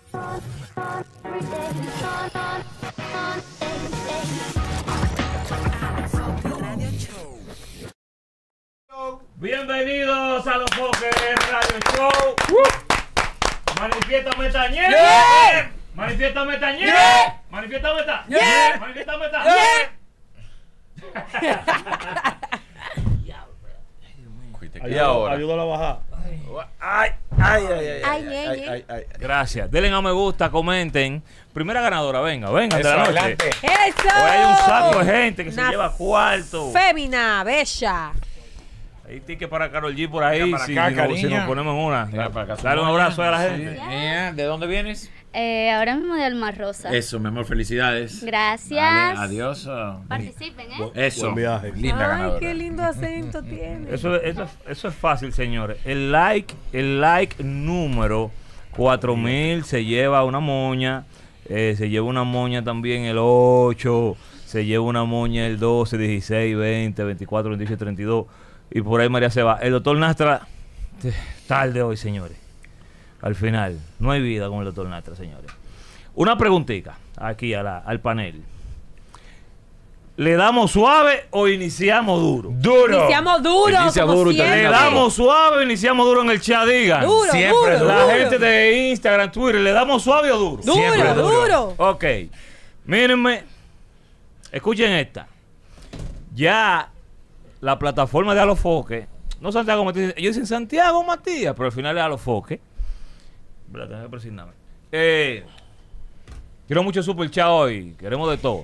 Bienvenidos a Los Foques Radio Show. Manifiéstame Tañer. Manifiéstame Tañer. Manifiéstame Tañer. Manifiéstame Tañer. Y ahora. Ayúdalo a bajar. Ay. Gracias. Denle a me gusta, comenten. Primera ganadora, venga de la noche. Adelante. ¡Eso! Hoy hay un saco de gente que se lleva cuarto. Fémina, bella. Hay tickets para Karol G por ahí. Venga para acá, Si nos ponemos en una. Venga para acá, Dale un abrazo a la gente. Sí. ¿De dónde vienes? Ahora mismo de Alma Rosa. Eso, mi amor, felicidades. Gracias. Vale, adiós. Participen, Eso. Buen viaje. Linda Ay, ganadora. qué lindo acento tiene. Eso es fácil, señores. El like número 4000 se lleva una moña. Se lleva una moña también el 8. Se lleva una moña el 12, 16, 20, 24, 28, 32. Y por ahí María se va. El doctor Nastra, tarde hoy, señores. Al final, no hay vida con el doctor Nastra, señores. Una preguntita aquí al panel. ¿Le damos suave o iniciamos duro? Duro. Iniciamos duro, Inicia como duro, siempre. ¿Le damos suave o iniciamos duro en el chat? Digan. Duro, Siempre duro, La duro. gente de Instagram, Twitter, ¿le damos suave o duro? Siempre Duro, duro. Ok. Mírenme. Escuchen esta. Ya la plataforma de Alofoque, no Santiago Matías, ellos dicen Santiago Matías, pero al final es Alofoque. Tengo que presignarme. Quiero mucho super chat hoy, queremos de todo.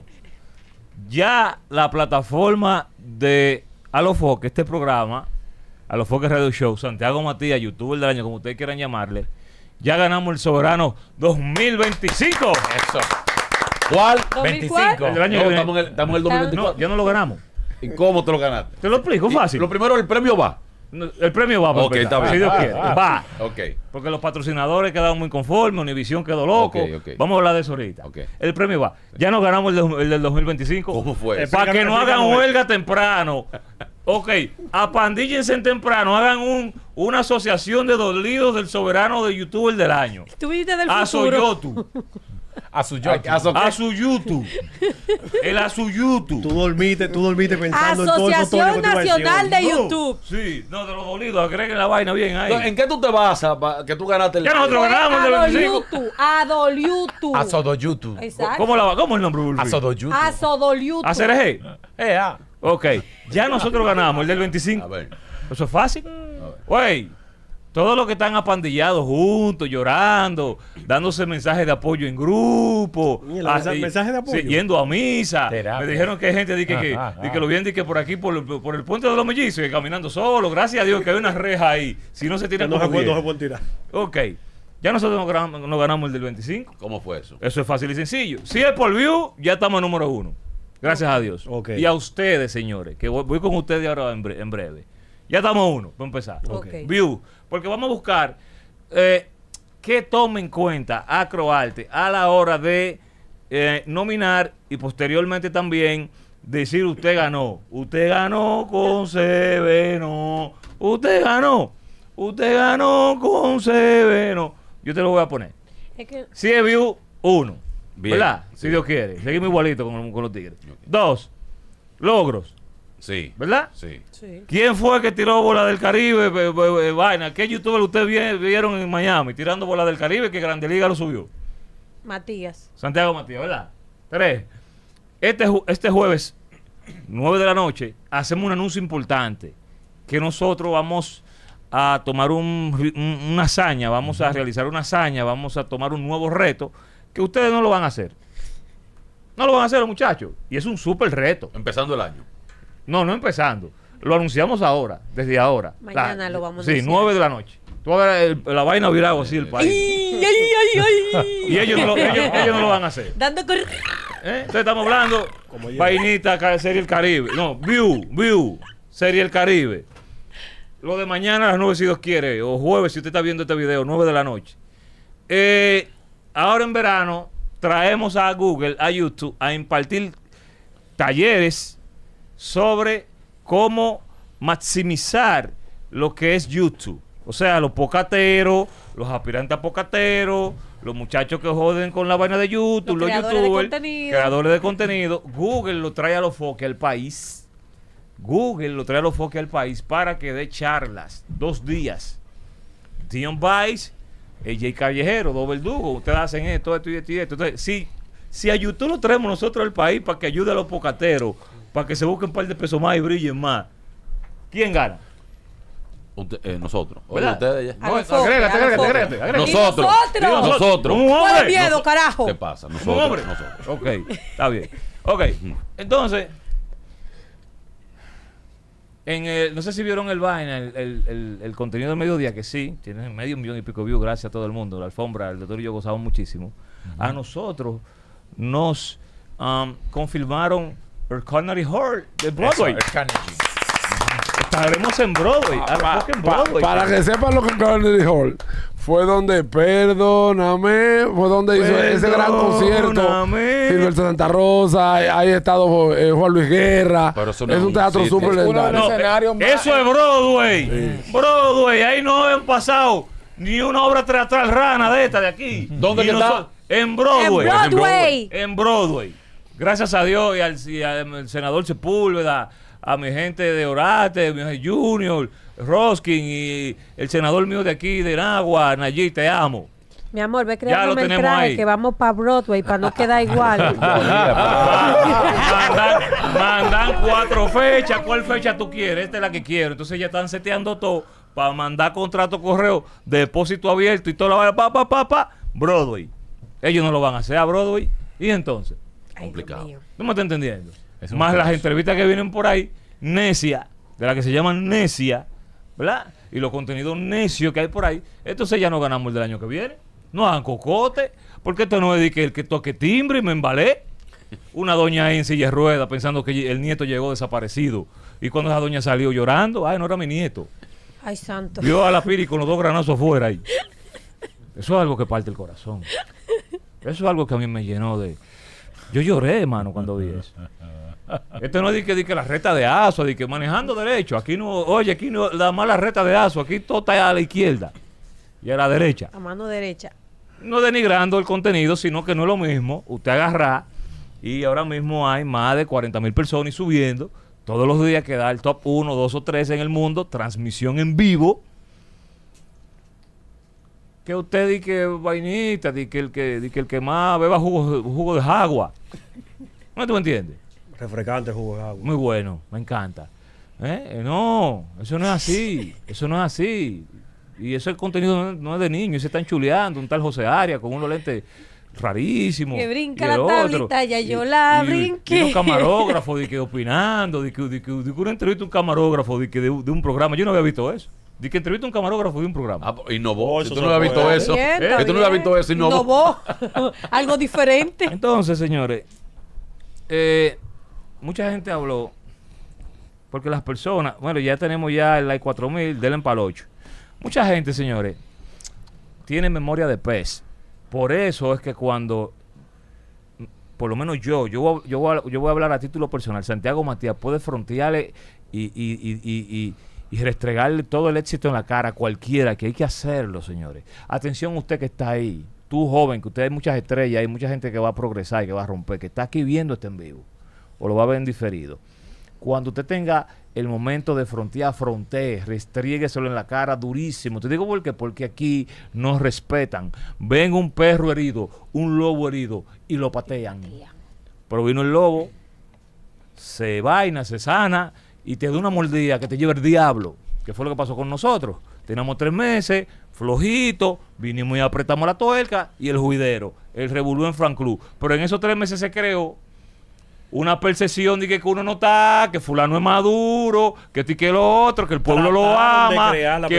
Ya la plataforma de Alofoque, este programa, Alofoque Radio Show, Santiago Matías, youtuber del año, como ustedes quieran llamarle, ya ganamos el Soberano 2025. Eso. ¿Cuál? 2004. El del año No, que viene. estamos en el 2024. No, ya no lo ganamos. ¿Y cómo te lo ganaste? Te lo explico fácil. Lo primero, el premio va. No, el premio va para Ok, empezar, está bien. si Dios quiere. Va. Ok. Porque los patrocinadores quedaron muy conformes, Univision quedó loco. Ok. Vamos a hablar de eso ahorita. Ok. El premio va. Ya nos ganamos el del 2025. ¿Cómo fue eso? Para que no hagan Explícanos. huelga temprano. Ok, apandíllense en temprano. Hagan una asociación de dolidos del soberano de youtuber del año. Tú viniste del A futuro. Soyotu. A su yo. A su YouTube. El a su YouTube. Tú dormiste pensando en todo el Asociación cotorreo que te iba a decir Nacional hoy. de No. YouTube. Sí, no, de los dolidos. Agreguen la vaina bien ahí. ¿En qué tú te basas que tú ganaste el Ya nosotros ganamos el del 25. Adoliutu. Asodoyutu. Exacto. ¿Cómo es el nombre? Bulfi? Asodoyutu. Asodoliutu. ¿A CRG? Ah. Ok, ya nosotros ganamos el del 25. A ver. Eso es fácil. Güey, todos los que están apandillados juntos, llorando, dándose mensajes de apoyo en grupo. Mira, mensajes de apoyo. Sí, yendo a misa. Terapia. Me dijeron que hay gente di que lo vienen di que por aquí, por el puente de los mellizos, y caminando solo. Gracias a Dios que hay una reja ahí. Si no se tiran No como se 10. pueden tirar. Ok, ya nosotros nos ganamos el del 25. ¿Cómo fue eso? Eso es fácil y sencillo. Si es por view, ya estamos en número 1. Gracias a Dios. Ok. Y a ustedes, señores, que voy con ustedes ahora en breve. Ya estamos 1, para empezar. Ok. View. Porque vamos a buscar que tome en cuenta Acroarte a la hora de nominar y posteriormente también decir usted ganó. Usted ganó con Seveno. Usted ganó con Seveno. Yo te lo voy a poner. Es que Si es view, 1. Bien. ¿Verdad? Si Dios quiere. Seguimos igualito con los tigres. 2. Logros. Sí. ¿Verdad? Sí. sí. ¿Quién fue que tiró bola del Caribe? Vaina. ¿Qué youtuber ustedes vieron en Miami tirando bola del Caribe que Grande Liga lo subió? Matías. Santiago Matías, ¿verdad? 3. Este jueves, 9 de la noche, hacemos un anuncio importante. Que nosotros vamos a tomar una hazaña, vamos a realizar una hazaña, vamos a tomar un nuevo reto que ustedes no lo van a hacer. No lo van a hacer los muchachos. Y es un súper reto. Empezando el año. No empezando. Lo anunciamos ahora, desde ahora. Mañana lo vamos a Sí, anunciar. 9 de la noche. Tú vas a ver la vaina virada así el país. Y ellos no lo van a hacer. Dando Entonces estamos hablando vainita, Serie El Caribe. No, View, Serie El Caribe. Lo de mañana a las 9 si Dios quiere, o jueves si usted está viendo este video, 9 de la noche. Ahora en verano traemos a Google, a YouTube, a impartir talleres sobre cómo maximizar lo que es YouTube. O sea, los pocateros, los aspirantes a pocateros, los muchachos que joden con la vaina de YouTube, los creadores de youtubers, contenido. creadores de contenido, Google lo trae a los foques al país. Google lo trae a los foques al país para que dé charlas 2 días. Dion Vice, Jay Callejero, Dos Verdugos, ustedes hacen esto y esto y esto. Entonces, si a YouTube lo traemos nosotros al país para que ayude a los pocateros, para que se busquen un par de pesos más y brillen más, ¿quién gana? Nosotros. Oye, ¿Verdad? ustedes ya. No, A los foques, agrégate. a los foques. Nosotros. ¿Y nosotros? Nosotros. Un ¿Cuál hombre. miedo, carajo? ¿Qué pasa? Un Nosotros. hombre. Nosotros. Ok, está bien. Ok, entonces, no sé si vieron el vaina, el contenido del mediodía, que sí, tiene 500,000 y pico views, gracias a todo el mundo. La alfombra, el doctor y yo gozamos muchísimo. A nosotros nos confirmaron el Carnegie Hall de Broadway. Eso, el Carnegie. Estaremos en Broadway. En Broadway. Para que sepan lo que Carnegie Hall fue donde Perdóname, fue donde hizo ese gran concierto. Perdóname. Silvestre Santa Rosa, ahí ha estado Juan Luis Guerra. Pero eso Es no es un un teatro sitio. súper Es legendario. uno de los escenarios más- Eso es Broadway. Broadway, ahí no han pasado ni una obra teatral rana de esta de aquí. ¿Dónde Y que está? En En Broadway. Broadway. En Broadway. Gracias a Dios y al senador Sepúlveda, a mi gente de Orate, mi gente Junior, Roskin y el senador mío de aquí de Nagua, Nayib, te amo. Mi amor, ve Ya lo creándome el tenemos traje ahí. que vamos para Broadway para no quedar igual. Mandan 4 fechas. ¿Cuál fecha tú quieres? Esta es la que quiero. Entonces ya están seteando todo para mandar contrato correo, depósito abierto y toda la vaina. Broadway. Ellos no lo van a hacer a Broadway. ¿Y entonces? Ay, Complicado. Dios mío. ¿No me estás entendiendo? Es un Más las caos. entrevistas que vienen por ahí, necia, de las que se llaman necia, ¿verdad? Y los contenidos necios que hay por ahí. Entonces ya no ganamos el del año que viene. No hagan cocote. Porque esto no es de que el que toque timbre y me embalé. Una doña ahí en silla de ruedas pensando que el nieto llegó desaparecido. Y cuando esa doña salió llorando, ay, no era mi nieto. Ay, santo. Vio a la Piri con los 2 granazos afuera ahí. Eso es algo que parte el corazón. Eso es algo que a mí me llenó de... Yo lloré, hermano, cuando vi eso. Esto no es de que la reta de Aso, de que manejando derecho. Aquí no, oye, aquí no la mala reta de Aso, aquí todo está a la izquierda y a la derecha. A mano derecha. No denigrando el contenido, sino que no es lo mismo. Usted agarra y ahora mismo hay más de 40,000 personas y subiendo. Todos los días que da el top 1, 2 o 3 en el mundo, transmisión en vivo. Que usted di que vainita, di que el que más beba jugo de agua. ¿No tú me entiendes? Refrescante jugo de agua. Muy bueno, me encanta. No, eso no es así. Eso no es así. Y ese contenido no es de niños, se están chuleando. Un tal José Arias con unos lentes rarísimos. Que brinca y el la tablita, ya yo la brinqué. Y un camarógrafo de que opinando, de que una entrevista a un camarógrafo de un programa. Yo no había visto eso. De que entrevista a un camarógrafo de un programa. Innovó. Oh, Si eso tú se no habías visto puede. eso. Bien, está Si tú no habías bien. visto eso, innovó. Algo diferente. Entonces, señores, mucha gente habló porque las personas, bueno, ya tenemos ya el like 4,000, denle para el 8. Mucha gente, señores, tiene memoria de pez. Por eso es que cuando, por lo menos yo voy a hablar a título personal, Santiago Matías puede frontearle y restregarle todo el éxito en la cara a cualquiera, que hay que hacerlo, señores. Atención usted que está ahí, tú joven, que usted hay muchas estrellas, hay mucha gente que va a progresar y que va a romper, que está aquí viendo este en vivo, o lo va a ver en diferido. Cuando usted tenga el momento de frontee, restrígueselo en la cara durísimo. Te digo por qué, porque aquí nos respetan. Ven un perro herido, un lobo herido y lo patean. Pero vino el lobo, se vaina, se sana y te da una mordida que te lleva el diablo. ¿Qué fue lo que pasó con nosotros? Teníamos 3 meses, flojito, vinimos y apretamos la tuerca y el juidero, el revolú en Frank Club. Pero en esos 3 meses se creó una percepción de que uno no está, que fulano es maduro, que esto y que lo otro, que el pueblo lo Trataron de ama, crear la que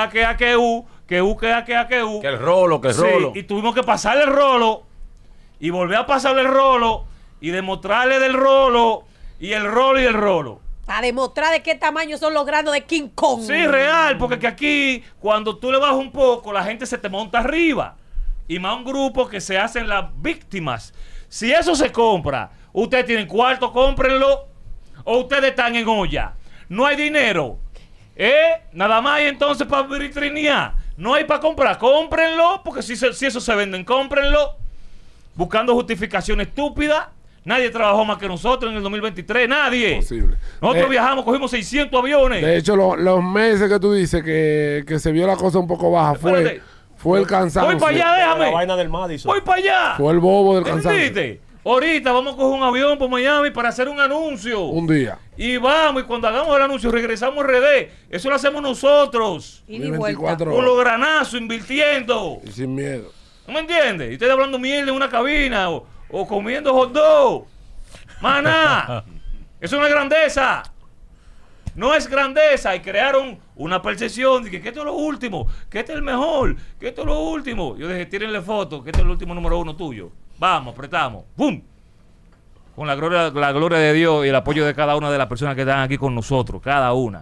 u. Que el rolo. Sí, y tuvimos que pasarle el rolo y volver a pasarle el rolo y demostrarle del rolo y el rolo. Para demostrar de qué tamaño son los granos de King Kong. Sí, real, porque que aquí, cuando tú le bajas un poco, la gente se te monta arriba. Y más un grupo que se hacen las víctimas. Si eso se compra, ustedes tienen cuarto, cómprenlo. O ustedes están en olla. No hay dinero. Nada más hay entonces para vitrinear. No hay para comprar, cómprenlo, porque si eso se venden, cómprenlo. Buscando justificaciones estúpidas. Nadie trabajó más que nosotros en el 2023, nadie. Posible. Nosotros viajamos, cogimos 600 aviones. De hecho, los meses que tú dices que se vio la cosa un poco baja Espérate. fue el cansancio. Voy para allá, La déjame. vaina del Madison. Voy para allá. Fue el bobo del cansancio. ¿Entendiste? Ahorita vamos a coger un avión por Miami para hacer un anuncio. Un día. Y vamos, y cuando hagamos el anuncio regresamos a RD. Eso lo hacemos nosotros. Y de vuelta. Con los granazos, invirtiendo. Y sin miedo. ¿No me entiendes? Y ustedes hablando mierda en una cabina o comiendo hot dog. Maná. Eso es una grandeza. No es grandeza. Y crearon una percepción de que esto es lo último, que este es el mejor, que esto es lo último. Yo dije, tírenle foto, que este es el último número 1 tuyo. Vamos, apretamos. ¡Bum! Con la gloria de Dios y el apoyo de cada una de las personas que están aquí con nosotros, cada una.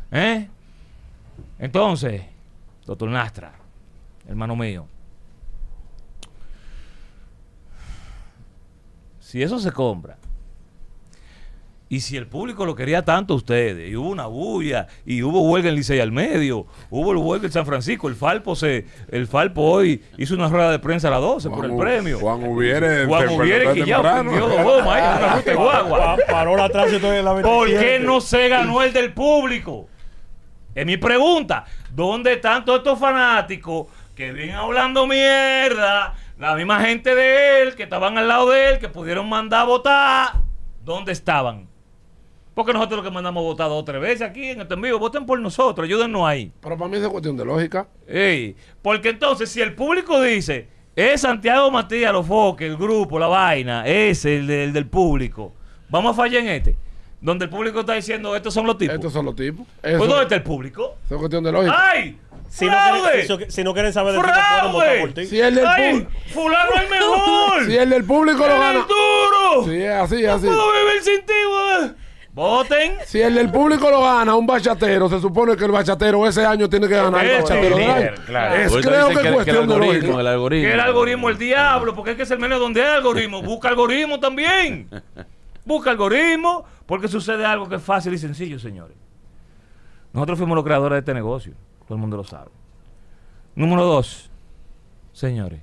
Entonces, doctor Nastra, hermano mío, si eso se compra, y si el público lo quería tanto a ustedes, y hubo una bulla, y hubo huelga en Licey al medio, hubo el huelga en San Francisco, el Falpo hoy hizo una rueda de prensa a las 12 por el premio. Juan Ubiere que ya prendió dos bombas ahí en una ruta de guagua. Paró la tránsito de la 27. ¿Por qué no se ganó el del público? Es mi pregunta. ¿Dónde están todos estos fanáticos que vienen hablando mierda? La misma gente de él, que estaban al lado de él, que pudieron mandar a votar. ¿Dónde estaban? Porque nosotros lo que mandamos a votar 2 o 3 veces aquí en este en vivo. Voten por nosotros, ayúdennos ahí. Pero para mí es cuestión de lógica. Porque entonces, si el público dice, es Santiago Matías, los foques, el grupo, la vaina, ese, el del público, vamos a fallar en este. Donde el público está diciendo, estos son los tipos. Estos son los tipos. Pues ¿dónde está el público? Eso es cuestión de lógica. ¡Ay! Si no quieren saber de ti, no pueden votar por ti. Si el del ¡Ay! ¡Fulano es el mejor! Si el del público lo gana. ¡El duro! Sí, así, así. ¡No puedo vivir sin ti, güey! ¡Voten! Si el del público lo gana un bachatero, se supone que el bachatero ese año tiene que ganar el bachatero del año. Claro. Creo que es cuestión de lógica. El algoritmo. Que el algoritmo, el diablo, porque es que es el menos donde hay algoritmo. Busca algoritmo también. Busca algoritmo, porque sucede algo que es fácil y sencillo, señores. Nosotros fuimos los creadores de este negocio. Todo el mundo lo sabe. Número 2, señores.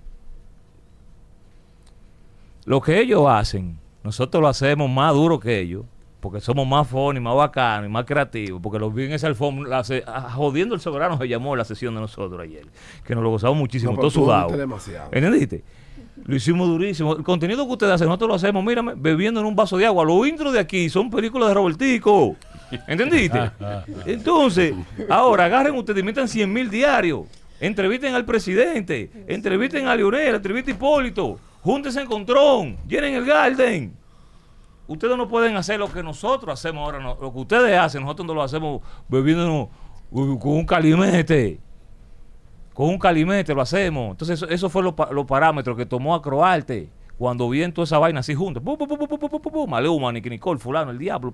Lo que ellos hacen, nosotros lo hacemos más duro que ellos, porque somos más funny, más bacanos y más creativos, porque los vi en esa alfombra, jodiendo el soberano se llamó la sesión de nosotros ayer, que nos lo gozamos muchísimo, todo sudado. ¿Entendiste? Lo hicimos durísimo. El contenido que ustedes hacen, nosotros lo hacemos, mírame, bebiendo en un vaso de agua. Los intros de aquí son películas de Robertico. ¿Entendiste? Entonces, ahora agarren ustedes y metan 100,000 diarios. Entrevisten al presidente, entrevisten a Leonel, entrevisten a Hipólito, júntense en Contrón, llenen el Garden. Ustedes no pueden hacer lo que nosotros hacemos ahora, no. Lo que ustedes hacen, nosotros no lo hacemos bebiéndonos con un calimete. Con un calimete lo hacemos. Entonces eso fue los parámetros que tomó Acroarte cuando vi toda esa vaina así juntos. Maluma, Nicky Nicole, fulano, el diablo,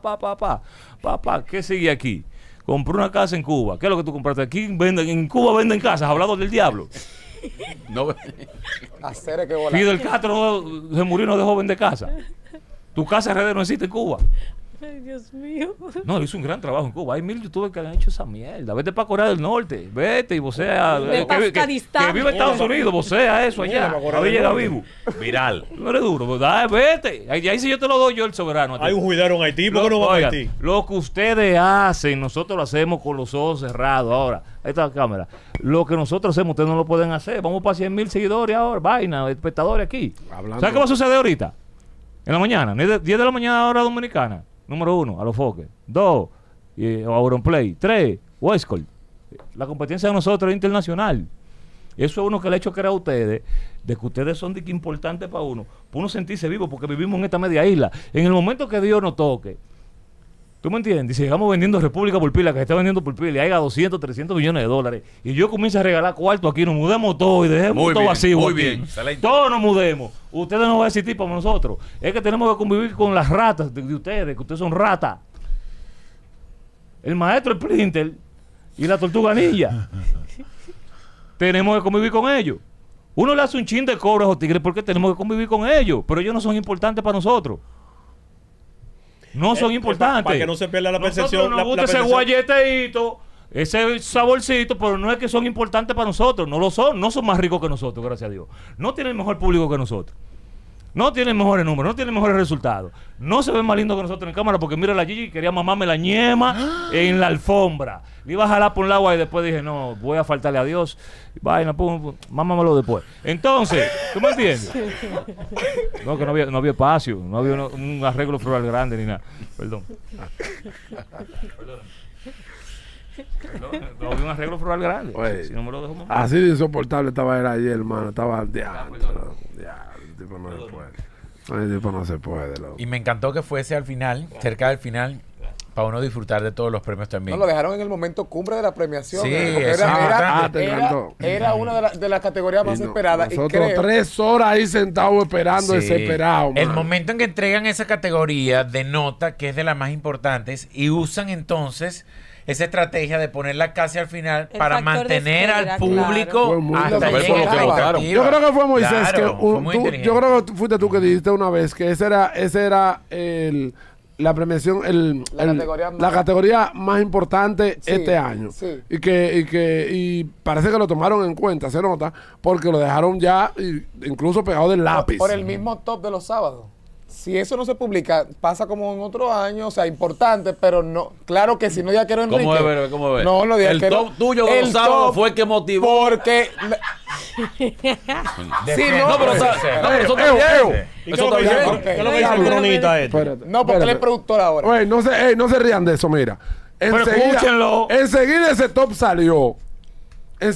¿qué sigue aquí? Compré una casa en Cuba. ¿Qué es lo que tú compraste? Aquí en Cuba venden casas, hablando del diablo. No. Fidel Castro se murió y no dejó vender casa. Tu casa RD no existe en Cuba. Ay, Dios mío. No, hizo un gran trabajo en Cuba. Hay 1000 youtubers que han hecho esa mierda. Vete para Corea del Norte. Vete y vocea. Que vive Estados Unidos. Vocea eso allá. A ver, llega vivo. Viral. No eres duro. ¿Verdad? Vete. Ahí sí yo te lo doy yo el soberano. Hay un juidero en Haití. ¿Por qué no va a Haití? Lo que ustedes hacen, nosotros lo hacemos con los ojos cerrados. Ahora, ahí está la cámara. Lo que nosotros hacemos, ustedes no lo pueden hacer. Vamos para 100,000 seguidores ahora. Vaina, espectadores aquí. ¿Sabes qué va a suceder ahorita? En la mañana. 10 de la mañana, hora dominicana. Número 1, a los foques. 2, Auronplay. 3, Westcold. La competencia de nosotros es internacional. Eso es uno que le ha hecho creer a ustedes, de que ustedes son de que importantes para uno sentirse vivo, porque vivimos en esta media isla. En el momento que Dios nos toque, ¿tú me entiendes? Si sigamos vendiendo República por pila, que se está vendiendo por pila, y haya 200, 300 millones de dólares, y yo comienzo a regalar cuarto aquí, nos mudemos todo y dejemos todo vacío. Muy aquí. bien. Todos nos mudemos. Ustedes no van a existir para nosotros. Es que tenemos que convivir con las ratas de ustedes, que ustedes son ratas. El maestro Splinter y la tortuga ninja. Tenemos que convivir con ellos. Uno le hace un chin de cobro a esos tigres porque tenemos que convivir con ellos, pero ellos no son importantes para nosotros. No son importantes. Para que no se pierda la percepción. Nosotros nos gusta ese guayeteíto ese saborcito, pero no es que son importantes para nosotros, no lo son, no son más ricos que nosotros, gracias a Dios. No tienen mejor público que nosotros. No tienen mejores números, no tienen mejores resultados. No se ven más lindos que nosotros en cámara porque mira la Gigi quería mamarme la ñema en la alfombra. Le iba a jalar por un lado y después dije, no, voy a faltarle a Dios. Vaina, pum, mámamelo después. Entonces, ¿tú me entiendes? No, que no había espacio, no había un arreglo floral grande ni nada. Perdón. No había un arreglo floral grande. Oye, si no me lo dejo mamar. así de insoportable estaba él ayer, hermano. Estaba el tipo no se puede. El tipo no se puede, loco. Y me encantó que fuese al final, cerca del final, para uno disfrutar de todos los premios también. No, lo dejaron en el momento cumbre de la premiación. Sí, porque eso es importante. te encantó. era una de las categorías más esperadas. Nosotros y creo, 3 horas ahí sentados esperando, Sí. desesperados. El man. momento en que entregan esa categoría denota que es de las más importantes y usan entonces esa estrategia de ponerla casi al final El para factor de mantener espera, al público Fue muy hasta loco. llegar Fue a lo que la votaron. expectativa. Yo creo que fue Moisés Claro, que fue muy inteligente. yo creo que fuiste tú que dijiste una vez que ese era la premiación, la categoría más importante Sí, este año. sí. Y parece que lo tomaron en cuenta, se nota, porque lo dejaron ya incluso pegado del lápiz. por el mismo top de los sábados. Si eso no se publica, pasa como en otro año, o sea, importante, pero no. Claro que si no ya quiero Enrique. ¿Cómo es, bebé? ¿Cómo es? No, lo de El top tuyo de los sábados fue el que motivó. Porque. Si no, No, pero, o sea, no, pero eso está bien. ¿Y qué Eso es lo que está dice- bien. qué es lo que dice el cronista este? Espérate, no, porque él es espérate. productor ahora. Oye, no se rían de eso, mira. escúchenlo. Enseguida ese top salió. Es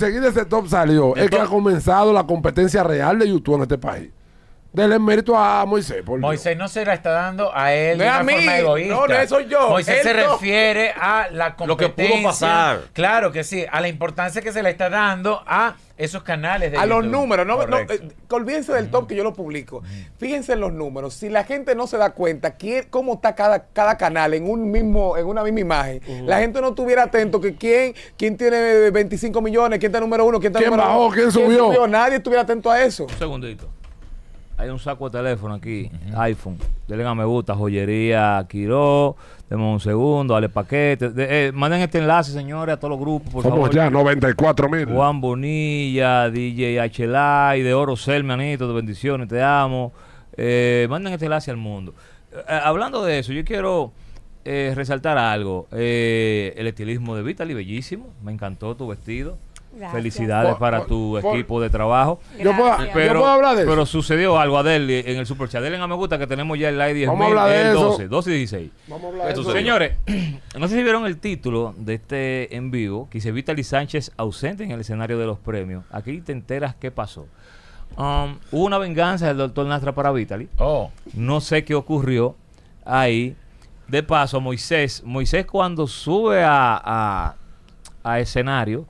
que ha comenzado la competencia real de YouTube en este país. Denle mérito a Moisés. Por Dios. Moisés no se la está dando a él No de es una a mí. forma egoísta. No, no soy yo. Moisés se Él no. refiere a la Lo que competencia. pudo pasar. Claro que sí, a la importancia que se le está dando a esos canales de A los YouTube. números, Correcto. olvídense del top que yo lo publico. Fíjense en los números. Si la gente no se da cuenta cómo está cada canal en una misma imagen, la gente no estuviera atento que quién tiene 25 millones, quién está número 1, quién está ¿Quién número bajó? 2, ¿Quién subió? Nadie estuviera atento a eso. Un segundito. Hay un saco de teléfono aquí, iPhone. Denle a me gusta, joyería Quiró. Demos un segundo, dale paquete. Manden este enlace, señores, a todos los grupos, por Somos favor. ya 94,000. Juan Bonilla, DJ HLI, de Oro Cel, manito, de bendiciones, te amo. Manden este enlace al mundo. Hablando de eso, yo quiero resaltar algo. El estilismo de Vitaly, bellísimo. Me encantó tu vestido. Gracias. Felicidades para tu equipo de trabajo. Yo puedo Pero, hablar de eso. pero sucedió algo, Adel, en el Super Chat. Denle a me gusta que tenemos ya el live 10 Vamos a hablar de eso. 12 y 16. Vamos a hablar de Eso eso. sí. Señores, no sé si vieron el título de este en vivo, que dice Vitaly Sánchez ausente en el escenario de los premios. Aquí te enteras qué pasó. Hubo una venganza del doctor Nastra para Vitaly. Oh, No sé qué ocurrió ahí. De paso, Moisés cuando sube al escenario,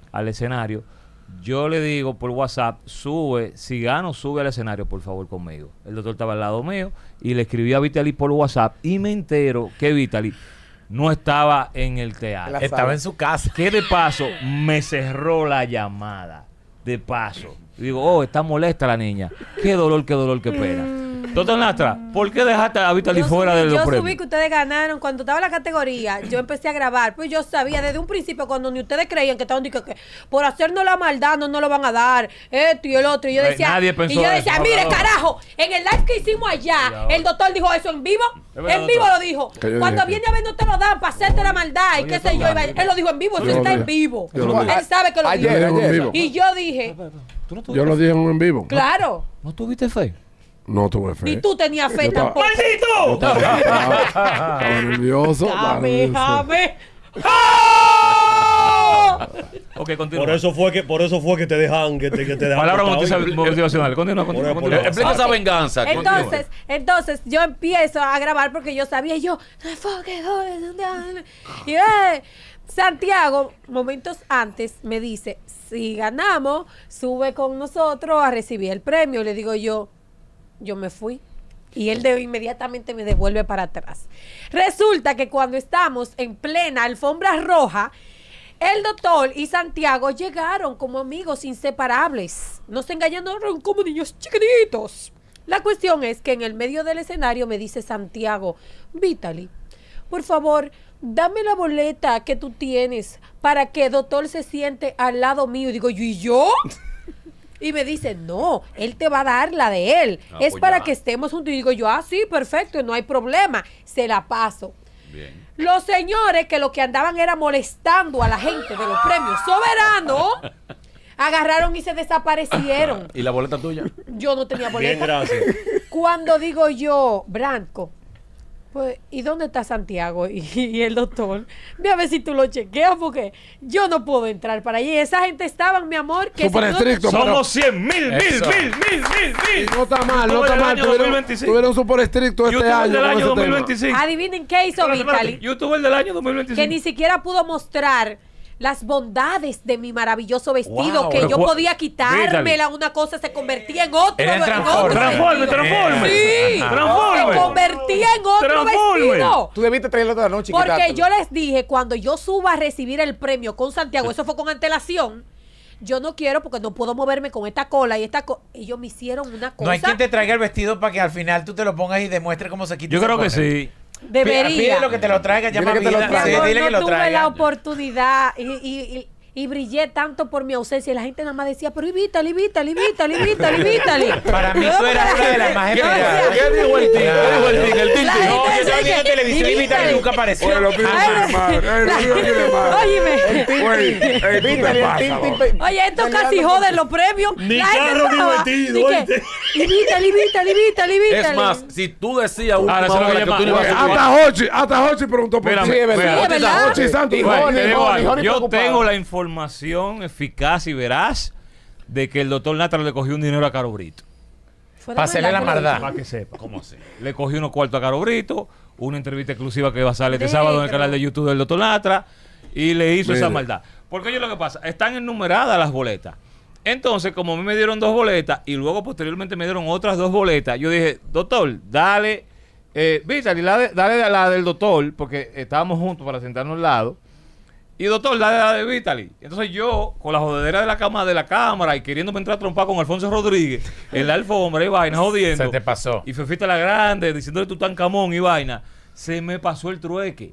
yo le digo por WhatsApp, si gano, sube al escenario, por favor, conmigo. El doctor estaba al lado mío y le escribí a Vitaly por WhatsApp y me entero que Vitaly no estaba en el teatro. estaba en su casa. Que de paso me cerró la llamada. De paso. Digo, está molesta la niña. Qué dolor, qué pena. Doctor Nastra, ¿por qué dejaste a Vitaly fuera de los Yo subí premios? que ustedes ganaron. Cuando estaba la categoría, yo empecé a grabar. Pues yo sabía desde un principio, cuando ni ustedes creían que estaban diciendo que por hacernos la maldad no nos lo van a dar. Esto y el otro. Y yo decía, Nadie pensó eso. mire, No. carajo, en el live que hicimos allá, el doctor dijo eso en vivo. Es verdad, En vivo doctor. lo dijo. Que yo Cuando dije viene a ver no te lo dan para hacerte la maldad. Y qué sé yo. Él lo dijo en vivo. Eso Yo lo está dije. en vivo. Yo lo dije. Él sabe que lo Ayer, Yo lo dijo. dije en vivo. Y yo dije, ¿Tú no Yo tuviste, lo dije en un en vivo. claro. ¿No tuviste fe? No tuve fe. Ni tú tenías fe Yo estaba- tampoco. Estaba nervioso. estaba nervioso. Déjame. Ok, continúa. Por eso fue que te dejan Palabra botado. motivacional. Continúa. Por- Explica esa venganza. Entonces yo empiezo a grabar porque yo sabía y Santiago, momentos antes, me dice, si ganamos, sube con nosotros a recibir el premio. Le digo yo me fui. Y él inmediatamente me devuelve para atrás. Resulta que cuando estamos en plena alfombra roja, el doctor y Santiago llegaron como amigos inseparables. Nos engañaron como niños chiquititos. La cuestión es que en el medio del escenario me dice Santiago, Vitaly, por favor, dame la boleta que tú tienes para que el doctor se siente al lado mío. Y digo, ¿y yo? Y me dice, no, él te va a dar la de él. Es pues para ya. que estemos juntos. Y digo yo, sí, perfecto, no hay problema. Se la paso. Bien. Los señores que lo que andaban era molestando a la gente de los premios soberanos, agarraron y se desaparecieron. ¿Y la boleta tuya? Yo no tenía Bien, boleta. gracias. Cuando digo yo, Branco, pues, ¿y dónde está Santiago y el doctor? Ve a ver si tú lo chequeas, porque yo no puedo entrar para allí. Esa gente estaban, mi amor, que Súper si no- estricto. Somos 100,000, Eso. Y no está mal, no Youtuber está del mal. año Tuvieron 2025. súper estricto este YouTuber año. del con año ese tema. 2025. Adivinen qué hizo Vitali. YouTuber del año Que 2025. ni siquiera pudo mostrar las bondades de mi maravilloso vestido, Wow, que pero yo cu- podía quitármela, Vítali. una cosa se convertía en otro. Era en en Transformer. otro Transforme, vestido. transforme. Sí, Transforme. se convertía en otro Transforme. vestido. Tú debiste traerlo toda la noche. y Porque quitártelo. yo les dije, cuando yo suba a recibir el premio con Santiago, eso fue con antelación, yo no quiero porque no puedo moverme con esta cola y esta cosa. Ellos me hicieron una cosa. No hay quien te traiga el vestido para que al final tú te lo pongas y demuestres cómo se quita. Yo esa creo que cosa. sí. Debería. Pídelo que te lo traiga, llama a Dile que te lo Vida. traiga. Sí, Mi amor, dile que no lo tuve la traiga. oportunidad y brillé tanto por mi ausencia y la gente nada más decía, pero Vítali. Para mí tú eras una de las más esperadas. ¿Qué dijo el tigre? ¿Qué dijo el tigre? El tigre. La No, gente yo decía vi en que- televisión y y Vitali Vítali. nunca apareció. Oye, los tigres tienen madre. Los tigres tienen madre. Óyeme. Güey, ey, tú te Vítali, el pasas, Tintin loco. pe- Oye, esto casi peleando joden los premios. Ni La gente carro ni estaba, vestido, y que, ¿oíste? y Vítali. Es más, si tú decías última Ahora se lo hora voy a que tú no llamar. ibas a subir. Hasta Hochi preguntó por Mírame, ti. Sí, es verdad. mira, Sí, es verdad. Hochi Santos. Y Güey, Joni, te digo Joni, algo. Joni Yo preocupado. tengo la información eficaz y veraz de que el doctor Natra le cogió un dinero a Caro Brito. Fue de Para hacerle la maldad, maldad. Para que sepa. ¿Cómo así? Le cogió unos cuartos a Caro Brito, una entrevista exclusiva que va a salir este Negro. sábado en el canal de YouTube del doctor Natra, y le hizo esa Mire. maldad. Porque oye lo que pasa, están enumeradas las boletas. Entonces, como a mí me dieron 2 boletas y luego posteriormente me dieron otras 2 boletas, yo dije, doctor, dale, Vítali, dale a la del doctor, porque estábamos juntos para sentarnos al lado. Y doctor, dale la de Vítali. Entonces yo, con la jodedera de la cama de la cámara y queriéndome entrar a trompar con Alfonso Rodríguez en la alfombra y vaina, jodiendo. Se te pasó. Y Fefita la Grande, diciéndole Tutankamón y vaina. Se me pasó el trueque.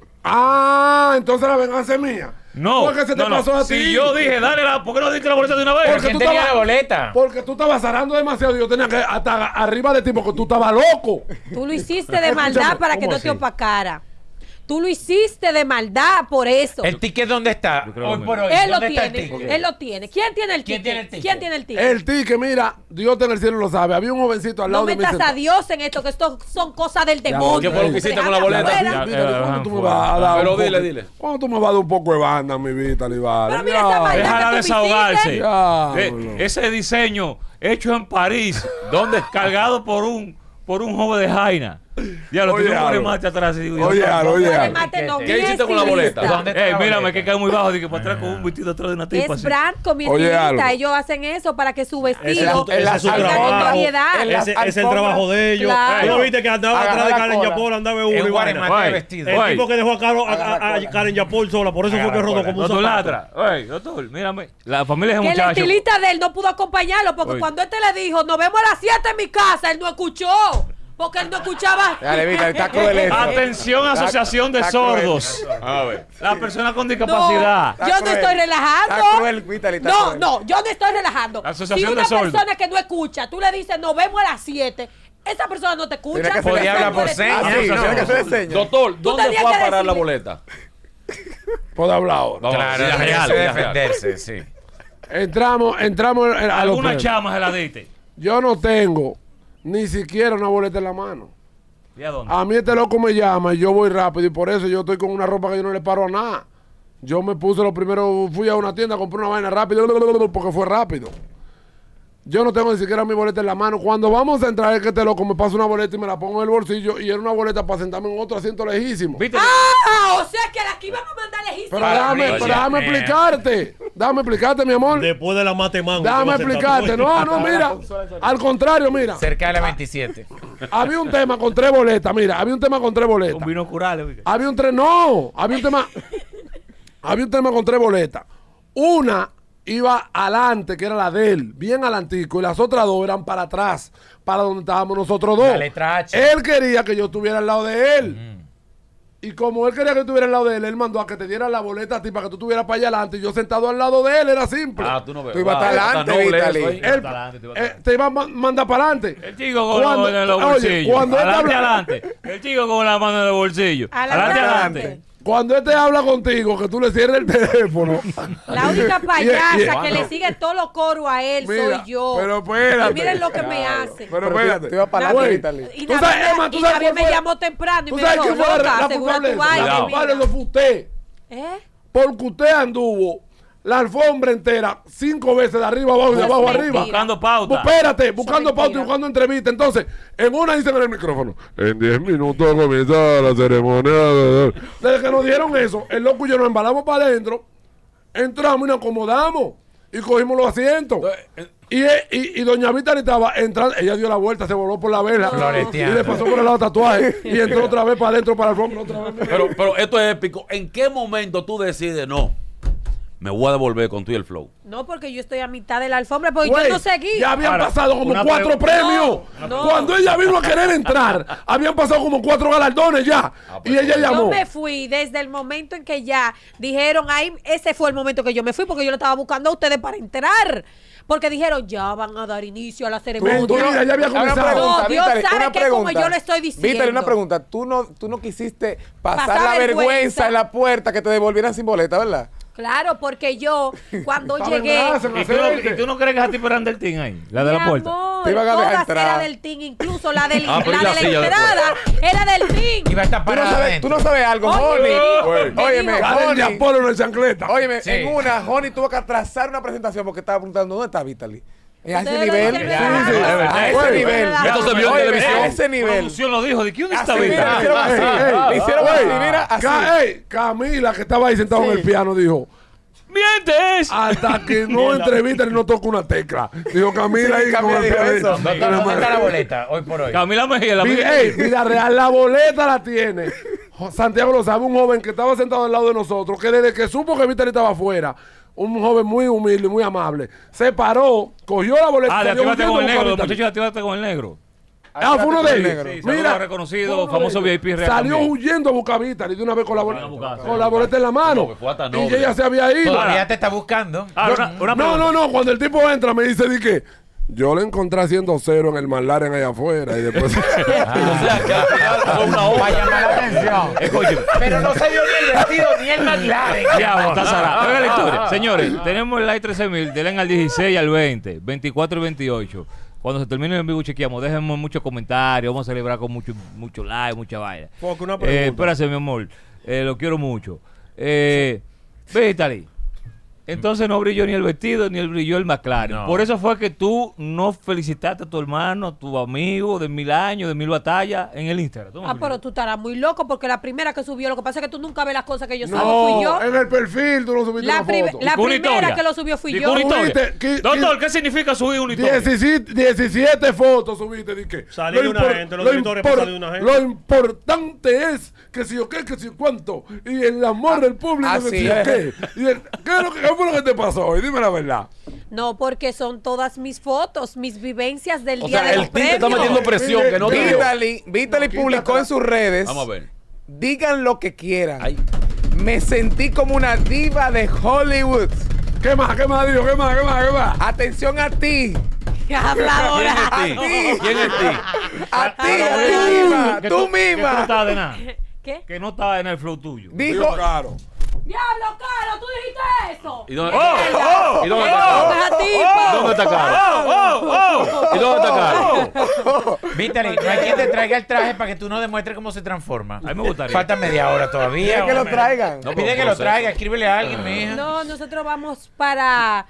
Ah, entonces la venganza es mía. No, Porque se te no, no. pasó a Si ti. yo dije, dale la, ¿por qué no diste la boleta de una vez? Porque ¿Quién tú tenía estabas- la boleta? Porque tú estabas zarando demasiado y yo tenía que hasta arriba de ti porque tú estabas loco. Tú lo hiciste de maldad Escúchame, para que ¿cómo no así? te opacara. Tú lo hiciste de maldad por eso. ¿El ticket dónde está? Yo creo Hoy lo por mismo. hoy. Él lo ¿Dónde está el tiene. ticket? Él lo tiene. ¿Quién tiene el ¿Quién ticket? tiene el ticket? ¿Quién tiene el ticket? El ticket, mira, Dios en el cielo lo sabe. Había un jovencito al No lado de mí. metas a sentado. Dios en esto, que esto son cosas del demonio. ¿Qué fue lo que hiciste con la boleta? Afuera. Ya, ¿Cuándo tú me vas a dar Pero un poco- dile. ¿Cuándo tú me vas a dar un poco de banda, mi Vítali? Vale. Pero mira esa maldad. Déjala que tú me desahogarse. hiciste. Diablo. Ese diseño hecho en París, donde cargado por un joven de Jaina. Ya lo Oye, tengo un algo. remate atrás. Y digo, Oye, Dios, algo, oye, algo. Remate no, ¿Qué mi hiciste con la estilista. boleta? ¿Dónde está la mírame boleta? que cae muy bajo, dije para atrás con un vestido atrás de una tipa. Es así. Branco, mi Oye, estilista. algo. Ellos hacen eso para que su Ese vestido es su tenga trabajo. notoriedad. En Ese es el trabajo de ellos. Claro. ¿Tú no viste que andaba Agarra atrás de la Karen cola. Yapol, andaba uno Es y un vaina? guaremate de Guay. vestido. El Guay. tipo que dejó a Agarra la cola. Karen Yapol sola, por eso fue Agarra que rodó la como un Doctor zapato. Latra, oye, doctor, mírame. La familia de ese Que el muchacho. estilista de él no pudo acompañarlo porque Oye. cuando este le dijo, nos vemos a las 7 en mi casa, él no escuchó. Porque él no escuchaba. Dale, Vítali, está cruel eso. Atención, Asociación de Está cruel. Sordos. A ver. Las personas con No, discapacidad. yo no cruel. estoy relajando. Está cruel, Vítali, está no, cruel. no, yo no estoy relajando. La Asociación Si una de Sordos. persona que no escucha, tú le dices, nos vemos a las 7, esa persona no te escucha. Tiene que ser Podía hablar por Ah, señas. sí, no. tiene que ser señas. Doctor, ¿dónde tenías fue a que parar la decirle- boleta? Puedo hablar ahora. Vamos, Claro, Villa tiene Real, que Villa Real. defenderse, sí. Entramos a los Alguna premios. chama se la diste. Yo no tengo ni siquiera una boleta en la mano. ¿Y a dónde? A mí este loco me llama y yo voy rápido y por eso yo estoy con una ropa que yo no le paro a nada. Yo me puse lo primero, fui a una tienda, compré una vaina rápido porque fue rápido. Yo no tengo ni siquiera mi boleta en la mano. Cuando vamos a entrar es que este loco me pasa una boleta y me la pongo en el bolsillo y era una boleta para sentarme en otro asiento lejísimo. ¿Viste? Ah, o sea que a la que iban a mandar lejísimo. Pero déjame explicarte. Déjame explicarte, mi amor. Después de la matemango. Déjame explicarte. No, mira. Al contrario, mira. Cerca de la 27. Había un tema con 3 boletas. Mira, había un tema con 3 boletas. Un vino curale. Había un había un tema. Había un tema con 3 boletas. Una iba adelante, que era la de él, bien adelantico, y las otras 2 eran para atrás, para donde estábamos nosotros 2. La letra H. Él quería que yo estuviera al lado de él. Y como él quería que estuviera al lado de él, él mandó a que te diera la boleta a ti para que tú estuvieras para allá adelante. Y yo sentado al lado de él, era simple. Ah, tú no ves. Tú ibas para adelante, Vitaly. Él te iba a mandar para adelante. El chico con la mano en los bolsillos. Cuando él te Adelante, habla- adelante. El chico con la mano en el bolsillo. Adelante, adelante. Cuando él te habla contigo, que tú le cierres el teléfono. La única payasa Y- que le sigue todos los coros a él Mira, soy yo. pero espérate. Y miren lo que me hace. Pero Pero espérate. tú ibas para Güey, adelante, Vitaly. Y ¿tú sabes, Emma, tú sabes nadie cuál me fue? llamó temprano y ¿Tú me sabes dijo, quién fue la loca, asegura culpable? tu vaina. La culpable mira. no fue usted. ¿Eh? Porque usted anduvo la alfombra entera 5 veces de arriba abajo y de Eso es abajo mentira. arriba. Buscando pauta. Espérate, buscando mentira. pauta y buscando entrevista. Entonces, en una dicen en el micrófono, en 10 minutos comienza la ceremonia. Desde que nos dieron eso, el loco y yo nos embalamos para adentro, entramos y nos acomodamos y cogimos los asientos. Y doña Vitaly estaba entrando, ella dio la vuelta, se voló por la vela y Floreteando. le pasó por el lado tatuaje y entró otra vez para adentro para el alfombra otra vez. Pero esto es épico. ¿En qué momento tú decides, no, me voy a devolver con tú y el flow? No, porque yo estoy a mitad de la alfombra, porque Güey, yo no seguí. ya habían Ahora, pasado como una 4 premios. No. Cuando ella vino a querer entrar, habían pasado como 4 galardones ya. Y ella Yo llamó. me fui desde el momento en que ya dijeron, ahí, ese fue el momento que yo me fui, porque yo lo estaba buscando a ustedes para entrar. Porque dijeron, ya van a dar inicio a la ceremonia. Mira, ya había Una comenzado. pregunta, No, Dios Vitaly, sabe una que como pregunta. yo le estoy diciendo. Vitaly, una pregunta. Tú no quisiste pasar Pasar la vergüenza. vergüenza en la puerta que te devolvieran sin boleta, ¿verdad? Claro, porque yo, cuando Estaba en llegué... grasa, en aceite. ¿Y tú no crees que es a ti eran del team ahí? La de la Mi puerta. amor, Te iban a dejar todas entrar. era del team, incluso la, del, Ah, pero y la la de silla la después. entrada era del team. Iba a estar Tú no, parada sabes, adentro. tú no sabes algo, Oye, Honey. me dijo- Óyeme, La del Honey. Diapolo en el chancleta. Óyeme, Sí. en una, Honey tuvo que atrasar una presentación porque estaba preguntando dónde está Vitaly. A ese Ustedes lo nivel. dicen, Sí, ¿verdad? sí, Es verdad. a ese Güey, nivel. esto se vio en Óyeme, televisión. A ese nivel. Producción lo dijo. ¿De quién está Así, mira, le Vitaly? hicieron así. Le hicieron Güey, así, mira, así. Camila, que estaba ahí sentada en el piano, dijo, ¡Mientes! hasta que no entrevista y no toca una tecla. Dijo Camila Sí, ahí Camila con el dijo pianito. eso. Doctor, ¿dónde está la boleta hoy por hoy? Camila Mejía, la Vida real, la boleta la tiene. Santiago lo sabe, un joven que estaba sentado al lado de nosotros, que desde que supo que Vitaly estaba afuera, un joven muy humilde, muy amable, se paró, cogió la boleta. Ah, de salió activate huyendo con el a negro. buscar a Muchachos, de activate con el negro. Ah, fue uno de ellos. negro. Sí, Mira, saludo reconocido, fue uno famoso de ellos. VIP real Salió también. huyendo a buscar a Vitaly de una vez con la Fueron a buscar, boleta, con la boleta en la mano. No, fue hasta Y noble. ella se había ido. Todavía te está buscando. Ah, una pregunta. No, cuando el tipo entra me dice, di que yo le encontré haciendo 0 en el McLaren allá afuera y después... O sea, que al final fue una Para obra. llamar la atención. Escúcheme. Pero no se vio ni el vestido ni el McLaren. Ya, está salado. Oiga la historia. Señores, tenemos el live 13.000, denle al 16 y al 20, 24 y 28. Cuando se termine el en vivo chequeamos, déjenme muchos comentarios, vamos a celebrar con mucho like, mucha vaina. Porque una pregunta. Espérate, mi amor, lo quiero mucho. Vitaly, entonces no brilló ni el vestido ni brilló el McLaren. No. Por eso fue que tú no felicitaste a tu hermano, a tu amigo de 1000 años, de 1000 batallas en el Instagram. ¿Tú me Ah, pero explicas? tú estarás muy loco porque la primera que subió, lo que pasa es que tú nunca ves las cosas que yo subo, fui yo. No, en el perfil tú no subiste La, una pri- foto. la Con una primera historia. que lo subió fui Y yo. con una historia. Subiste, Doctor, ¿qué significa subir una historia? 17 fotos subiste, di que Salí de una gente, los editores para salir de una gente. Lo importante es que si o qué, que si cuánto, y el amor del público, que así si o es. qué. ¿Qué fue lo que te pasó hoy? Dime la verdad. No, porque son todas mis fotos, mis vivencias del O día sea, de el los team te está premios. metiendo presión que no te dio. Vitaly publicó en sus redes. Vamos a ver. Digan lo que quieran. Ay. Me sentí como una diva de Hollywood. ¿Qué más, digo? ¿Qué más? Atención a ti. Habladora. ¿Quién es ti? ¿Quién es ti? A ti, misma. Que Tú que tú no misma. estabas de nada. ¿Qué? Que no estaba en el flow tuyo. Dijo. Claro. Diablo, Caro, tú dijiste eso. ¿Y dónde, ¡Oh! ¿Y dónde está Caro? Esa tipa. ¿Dónde está Caro? ¿Y dónde está Caro? Vitaly, no hay quien te traiga el traje para que tú no demuestres cómo se transforma. A mí me gustaría. Falta media hora todavía. Pide que lo hombre. traigan. No, Pide que lo traiga, escríbele a alguien, mija. No, nosotros vamos para...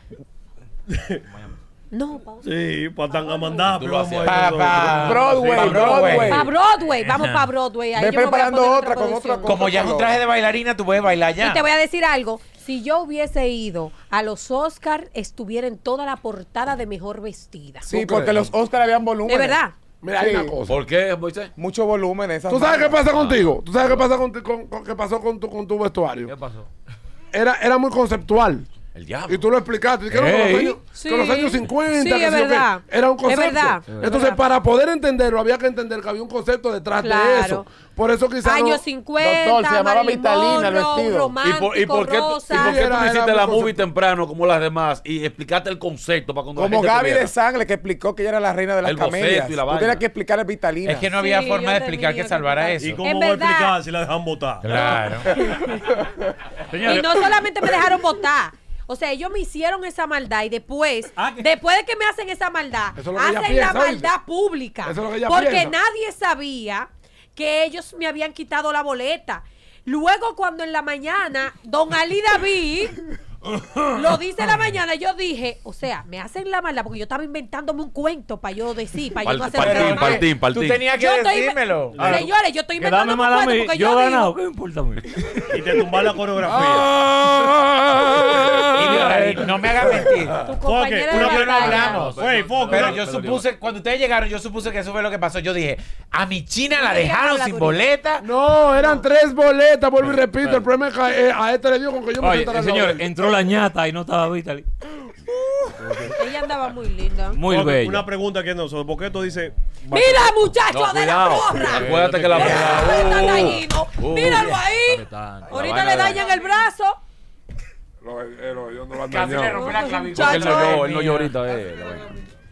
No, pausa. Sí, para Tangamandapio. Tú lo Vamos hacías. a ir nosotros. Broadway, Pa' Broadway. Para Broadway, vamos para Broadway. Ahí Ve yo me voy a preparando poner otra con producción. otra Como ya es un traje de bailarina, tú puedes bailar ya. Y te voy a decir algo. Si yo hubiese ido a los Oscars, estuviera en toda la portada de mejor vestida. Sí, ¿Tú porque crees? los Oscars habían volumen. De verdad. Mira, hay Sí. una cosa. ¿Por qué, Moisés? Mucho volumen esas. ¿Tú sabes qué mangas. pasa contigo? ¿Tú sabes qué pasa qué pasó con tu vestuario? ¿Qué pasó? Era muy conceptual. El diablo. Y tú lo explicaste. Que, que los años 50. Sí, que es verdad. Era un concepto. Es verdad. Entonces, para poder entenderlo, había que entender que había un concepto detrás de eso. Por eso quizás. Años 50, Doctor, se llamaba Marilyn Vitalina el Monroe, vestido. romántico, ¿Y por qué tú rosa. no Era hiciste la muy movie temprano como las demás y explicaste el concepto para cuando la Como gente te Gaby viera? de Sangre, que explicó que ella era la reina de las El boceto camelias. y la Tú vaina. tenías que explicar el Vitalina. Es que no había Sí, forma yo de explicar tenía que que salvara explicar. ¿Y eso. cómo En voy a verdad. explicar si la dejan votar? Claro. Señores, Y no solamente me dejaron votar. O sea, ellos me hicieron esa maldad y después, después de que me hacen esa maldad, Eso es lo que ella hacen piensa, la maldad ¿oíste? pública. Eso es lo que ella Porque piensa. nadie sabía que ellos me habían quitado la boleta. Luego, cuando en la mañana, don Ali David lo dice en la mañana, yo dije, o sea, me hacen la maldad porque yo estaba inventándome un cuento para yo decir, para yo no hacer Paltín. Tú tenías que Yo estoy- decírmelo. Señores, yo estoy que dame inventando un mal a cuento mí. porque Yo he yo ganado. digo, ¿Qué me importa a mí? Y te tumbar la coreografía. Y no me hagas mentir. tu compañera de una la vez no calle. hablamos. Güey, foco. Pero una- yo supuse, cuando ustedes llegaron, yo supuse que eso fue lo que pasó. Yo dije, a mi China la Ella dejaron habla sin durito. boleta. No, eran 3 boletas, vuelvo y repito. El problema es que a este le dio con que yo me Oye, sentara al lado señor, de él. entró la ñata y no estaba Vitaly. Ella andaba muy linda. Muy Foco, bella. Una pregunta que nosotros, ¿por qué tú dices? Mira, muchacho No, de la cuidado. porra. Acuérdate que la Está gallino. Míralo ahí. Apretando. Ahorita le dañan el brazo. Yo no lo han Casi le dañado. rompí la clavícula. Muchacho, Él no llora ahorita. la vaina.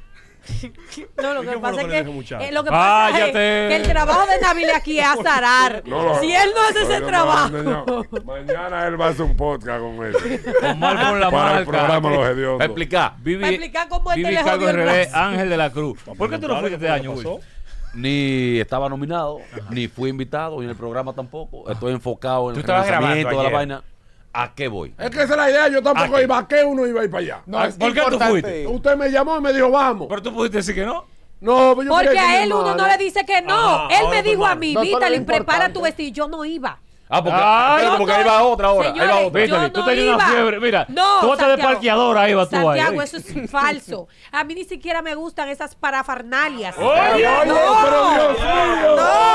No, lo ¿Y que qué fue pasa lo es que le que dijo, muchacho? lo que pasa es Cállate. que el trabajo de Nabil aquí es azarar. Si él no hace ese yo no trabajo. lo han dañado. Mañana él va a hacer un podcast con él. Omar con la Para el programa marca. Los Hediondos. Va a explicar. Vivi, Para explicar cómo este Vivi le Cargo jodió el RD, brazo. Ángel de la Cruz. ¿Por qué tú no fuiste este año, pasó? Will? Ni estaba nominado, ni fui invitado, ni en el programa tampoco. Estoy enfocado en Tú el estabas lanzamiento grabando de la ayer. vaina. ¿A qué voy? Es que esa es la idea. Yo tampoco iba. ¿A qué uno iba a ir para allá? No, es ¿Por qué tú importante. fuiste? Usted me llamó y me dijo, vamos. Pero tú pudiste decir que no. No, yo Porque quería a decir, él uno no hermano. le dice que no. Ajá, Él ahora me dijo fue a mí, mal. No, Vítali, pero prepara importante. tu vestido. Yo no iba. Ah, porque, Ay, espérate, porque ahí va otra ahora. Ahí va Señores, otra. Vítali, yo tú no tenías una iba. fiebre. Mira, No, tú hasta de Santiago. parqueadora ahí vas tú ahí. Santiago, eso es falso. A mí ni siquiera me gustan esas parafernalias. Oye, Oye, pero Dios mío.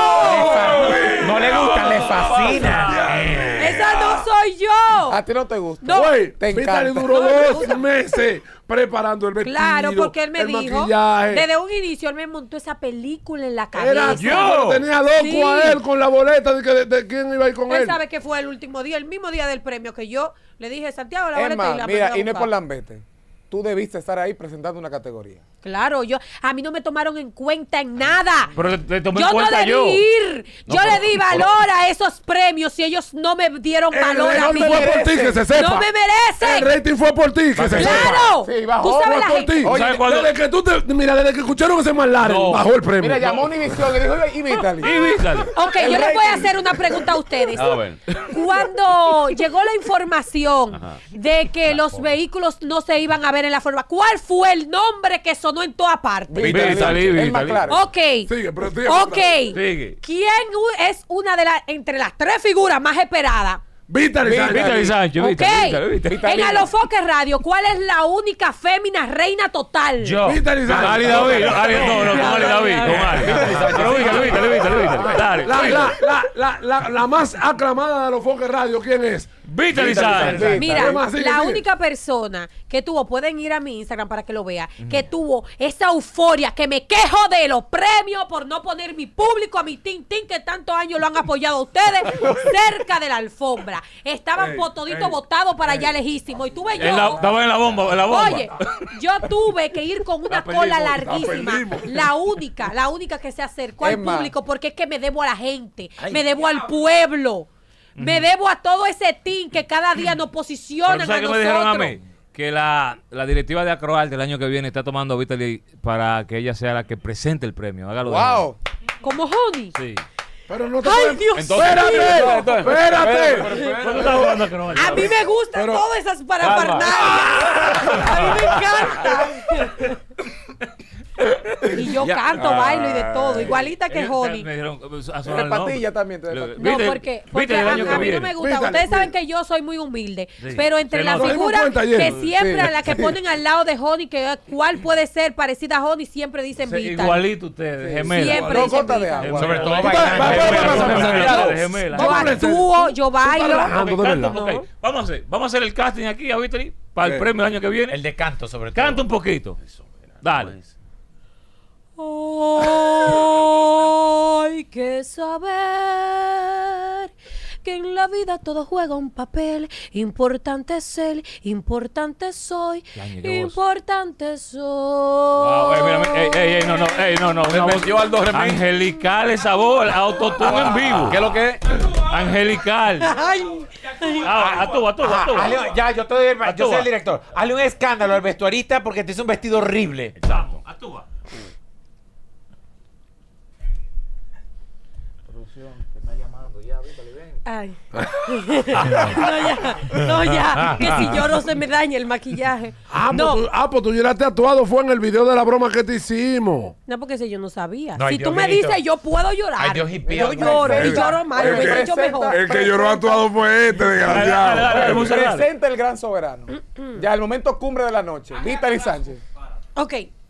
No le gustan, le fascina. Esa no soy yo. A ti no te gusta. No. Güey, Te Vítali encanta. duró No, me 2 gusta. meses preparando el vestido. Claro, porque él me el dijo, maquillaje. desde un inicio, él me montó esa película en la Era cabeza. yo. yo. Tenía loco Sí. a él con la boleta de quién iba a ir con Usted él. sabe que fue el último día, el mismo día del premio que yo le dije, Santiago, la Es boleta y más, la mira, mandé a y no es por buscar. lambete. Tú debiste estar ahí presentando una categoría. Claro, a mí no me tomaron en cuenta en nada. Pero te tomé Yo en no cuenta debí yo. ir. No, Yo pero- le di valor a esos premios y ellos no me dieron El valor a rating mí. fue por ti, que se sepa. No me merecen. El rating fue por ti, que se sepa. ¡Claro! Sí, bajó, Tú sabes Fue la por gente. ti. Oye, ¿Sabes cuando- desde que tú mira, desde que escucharon ese McLaren, No. bajó el premio. Mira, llamó a Univision y dijo, ¿y Vítali? Y Vítali. Ok, El yo les voy a rating. hacer una pregunta a ustedes. A ver. Cuando llegó la información Ajá. de que los vehículos no se iban a ver en la forma, ¿cuál fue el nombre que sonó en toda parte? Vítali, El Vítali. McLaren. Ok. Sigue, pero sigue. Ok. Sigue. ¿Quién es una de las entre las 3 figuras más esperadas? Vítali, Vítali Sánchez, Ok. Vítali. En Alofoque Radio, ¿cuál es la única fémina reina total? Yo. Vítali Con Ali David. No, con Ali David. Con Ali. Pero Vítali. Dale. La más aclamada de los Foques Radio, ¿quién es? Vítali Sánchez. Sánchez. Mira, Además, sigue, la sigue. única persona que tuvo, pueden ir a mi Instagram para que lo vea, que tuvo esa euforia, que me quejo de los premios por no poner mi público a mi Tintín, que tantos años lo han apoyado a ustedes, cerca de la alfombra. Estaban Ey, toditos ey, votados para allá lejísimo. Y tuve yo. Estaba en la bomba, Oye, yo tuve que ir con una La cola perdimos, larguísima. perdimos. La única que se acercó Es al más. público, porque es que me debo a la gente, me debo al pueblo, me debo a todo ese team que cada día nos Pero posicionan ¿tú a sabes qué me dijeron a nosotros. mí? Que la directiva de Acroal del año que viene está tomando a Vítali para que ella sea la que presente el premio. Hágalo de nuevo. Wow. Como Honey. Sí. Pero no te ¡Ay, puedes- Dios Espérate, mío! espérate. ¿Cuándo estás jugando a Acroal? A mí me gustan Pero- todas esas parafernalias. A mí me encanta. Y yo canto, bailo y de todo, igualita que Honey. Me dijeron, a sonar Eres el nombre. patilla también. tú eres Lo- patilla. No, ¿Viste? porque ¿Viste el a año que mí no viene? me gusta. Vítali, Ustedes saben Vítali. que yo soy muy humilde, Sí. pero entre Se las nota. figuras Nos dimos cuenta que ayer. siempre Sí. a la que ponen al lado de Honey, que cuál puede ser parecida a Honey, siempre dicen Sí, Vítali. igualito ustedes, gemela. Siempre No dicen gota de Vítali. agua. Sobre todo Tú estás- bailando. De gemela. Yo actúo, yo bailo. relajando, de verdad. Ok, vamos a hacer el casting aquí a Vítali para el ¿Qué? premio el año que viene. El de canto, sobre todo. Canta un poquito. Dale. Hay que saber que en la vida todo juega un papel. Importante es él, importante soy, Yañe, qué voz. importante soy. Wow, no. Le metió al do re mi. Angelical esa voz, autotune en vivo. ¿Qué es lo que es? Angelical. Ay, A tú. Ya, yo soy el Actúa. director. Hazle un escándalo al vestuarista porque te hizo un vestido horrible. Chamo, actúa. Producción, te está llamando ya, vítale, ven. ay. No, ya. Que si yo no se me daña el maquillaje. No, Pues tú llegaste actuado, fue en el video de la broma que te hicimos. no, porque si yo no sabía. No, ay, Si tú Dios me bendito. dices, yo puedo llorar. Ay, Dios y yo piedad. lloro y lloro mal. El Lo hubiese que- hecho mejor. El que lloró actuado fue este, desgraciado. Dale, vamos a darle. Presenta el gran soberano. Ya, el momento cumbre de la noche. Vitaly Sánchez. Ok.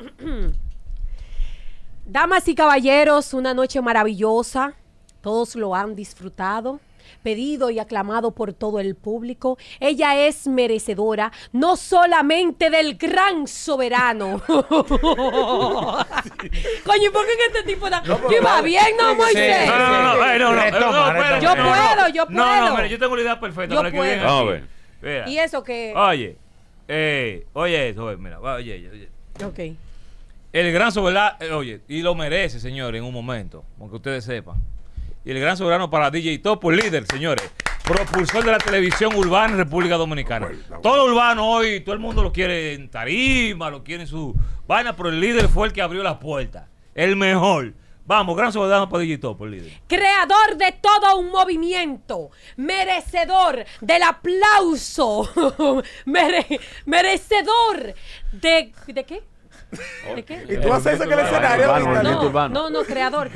Damas y caballeros, una noche maravillosa. Todos lo han disfrutado, pedido y aclamado por todo el público. Ella es merecedora no solamente del gran soberano. Coño, ¿y por qué que este tipo da? Yo iba bien, ¿no, Moisés? No. Retoma, espérate. Yo puedo, yo No, puedo. mira, yo tengo la idea perfecta Yo para que bien puedo. Vamos a aquí. ver. Mira. Y eso que... Oye, mira, oye. Ok. El gran soberano, oye, y lo merece, señores, en un momento, aunque ustedes sepan. Y el gran soberano para DJ Topo, el líder, señores, propulsor de la televisión urbana en República Dominicana. Todo urbano hoy, todo el mundo lo quiere en tarima, lo quiere en su vaina, pero el líder fue el que abrió las puertas. El mejor. Vamos, gran soberano para DJ Topo, el líder. Creador de todo un movimiento, merecedor del aplauso, merecedor de qué? ¿De qué? Y tú haces eso en el escenario, Urbano, Vitaly. movimiento urbano. No, creador.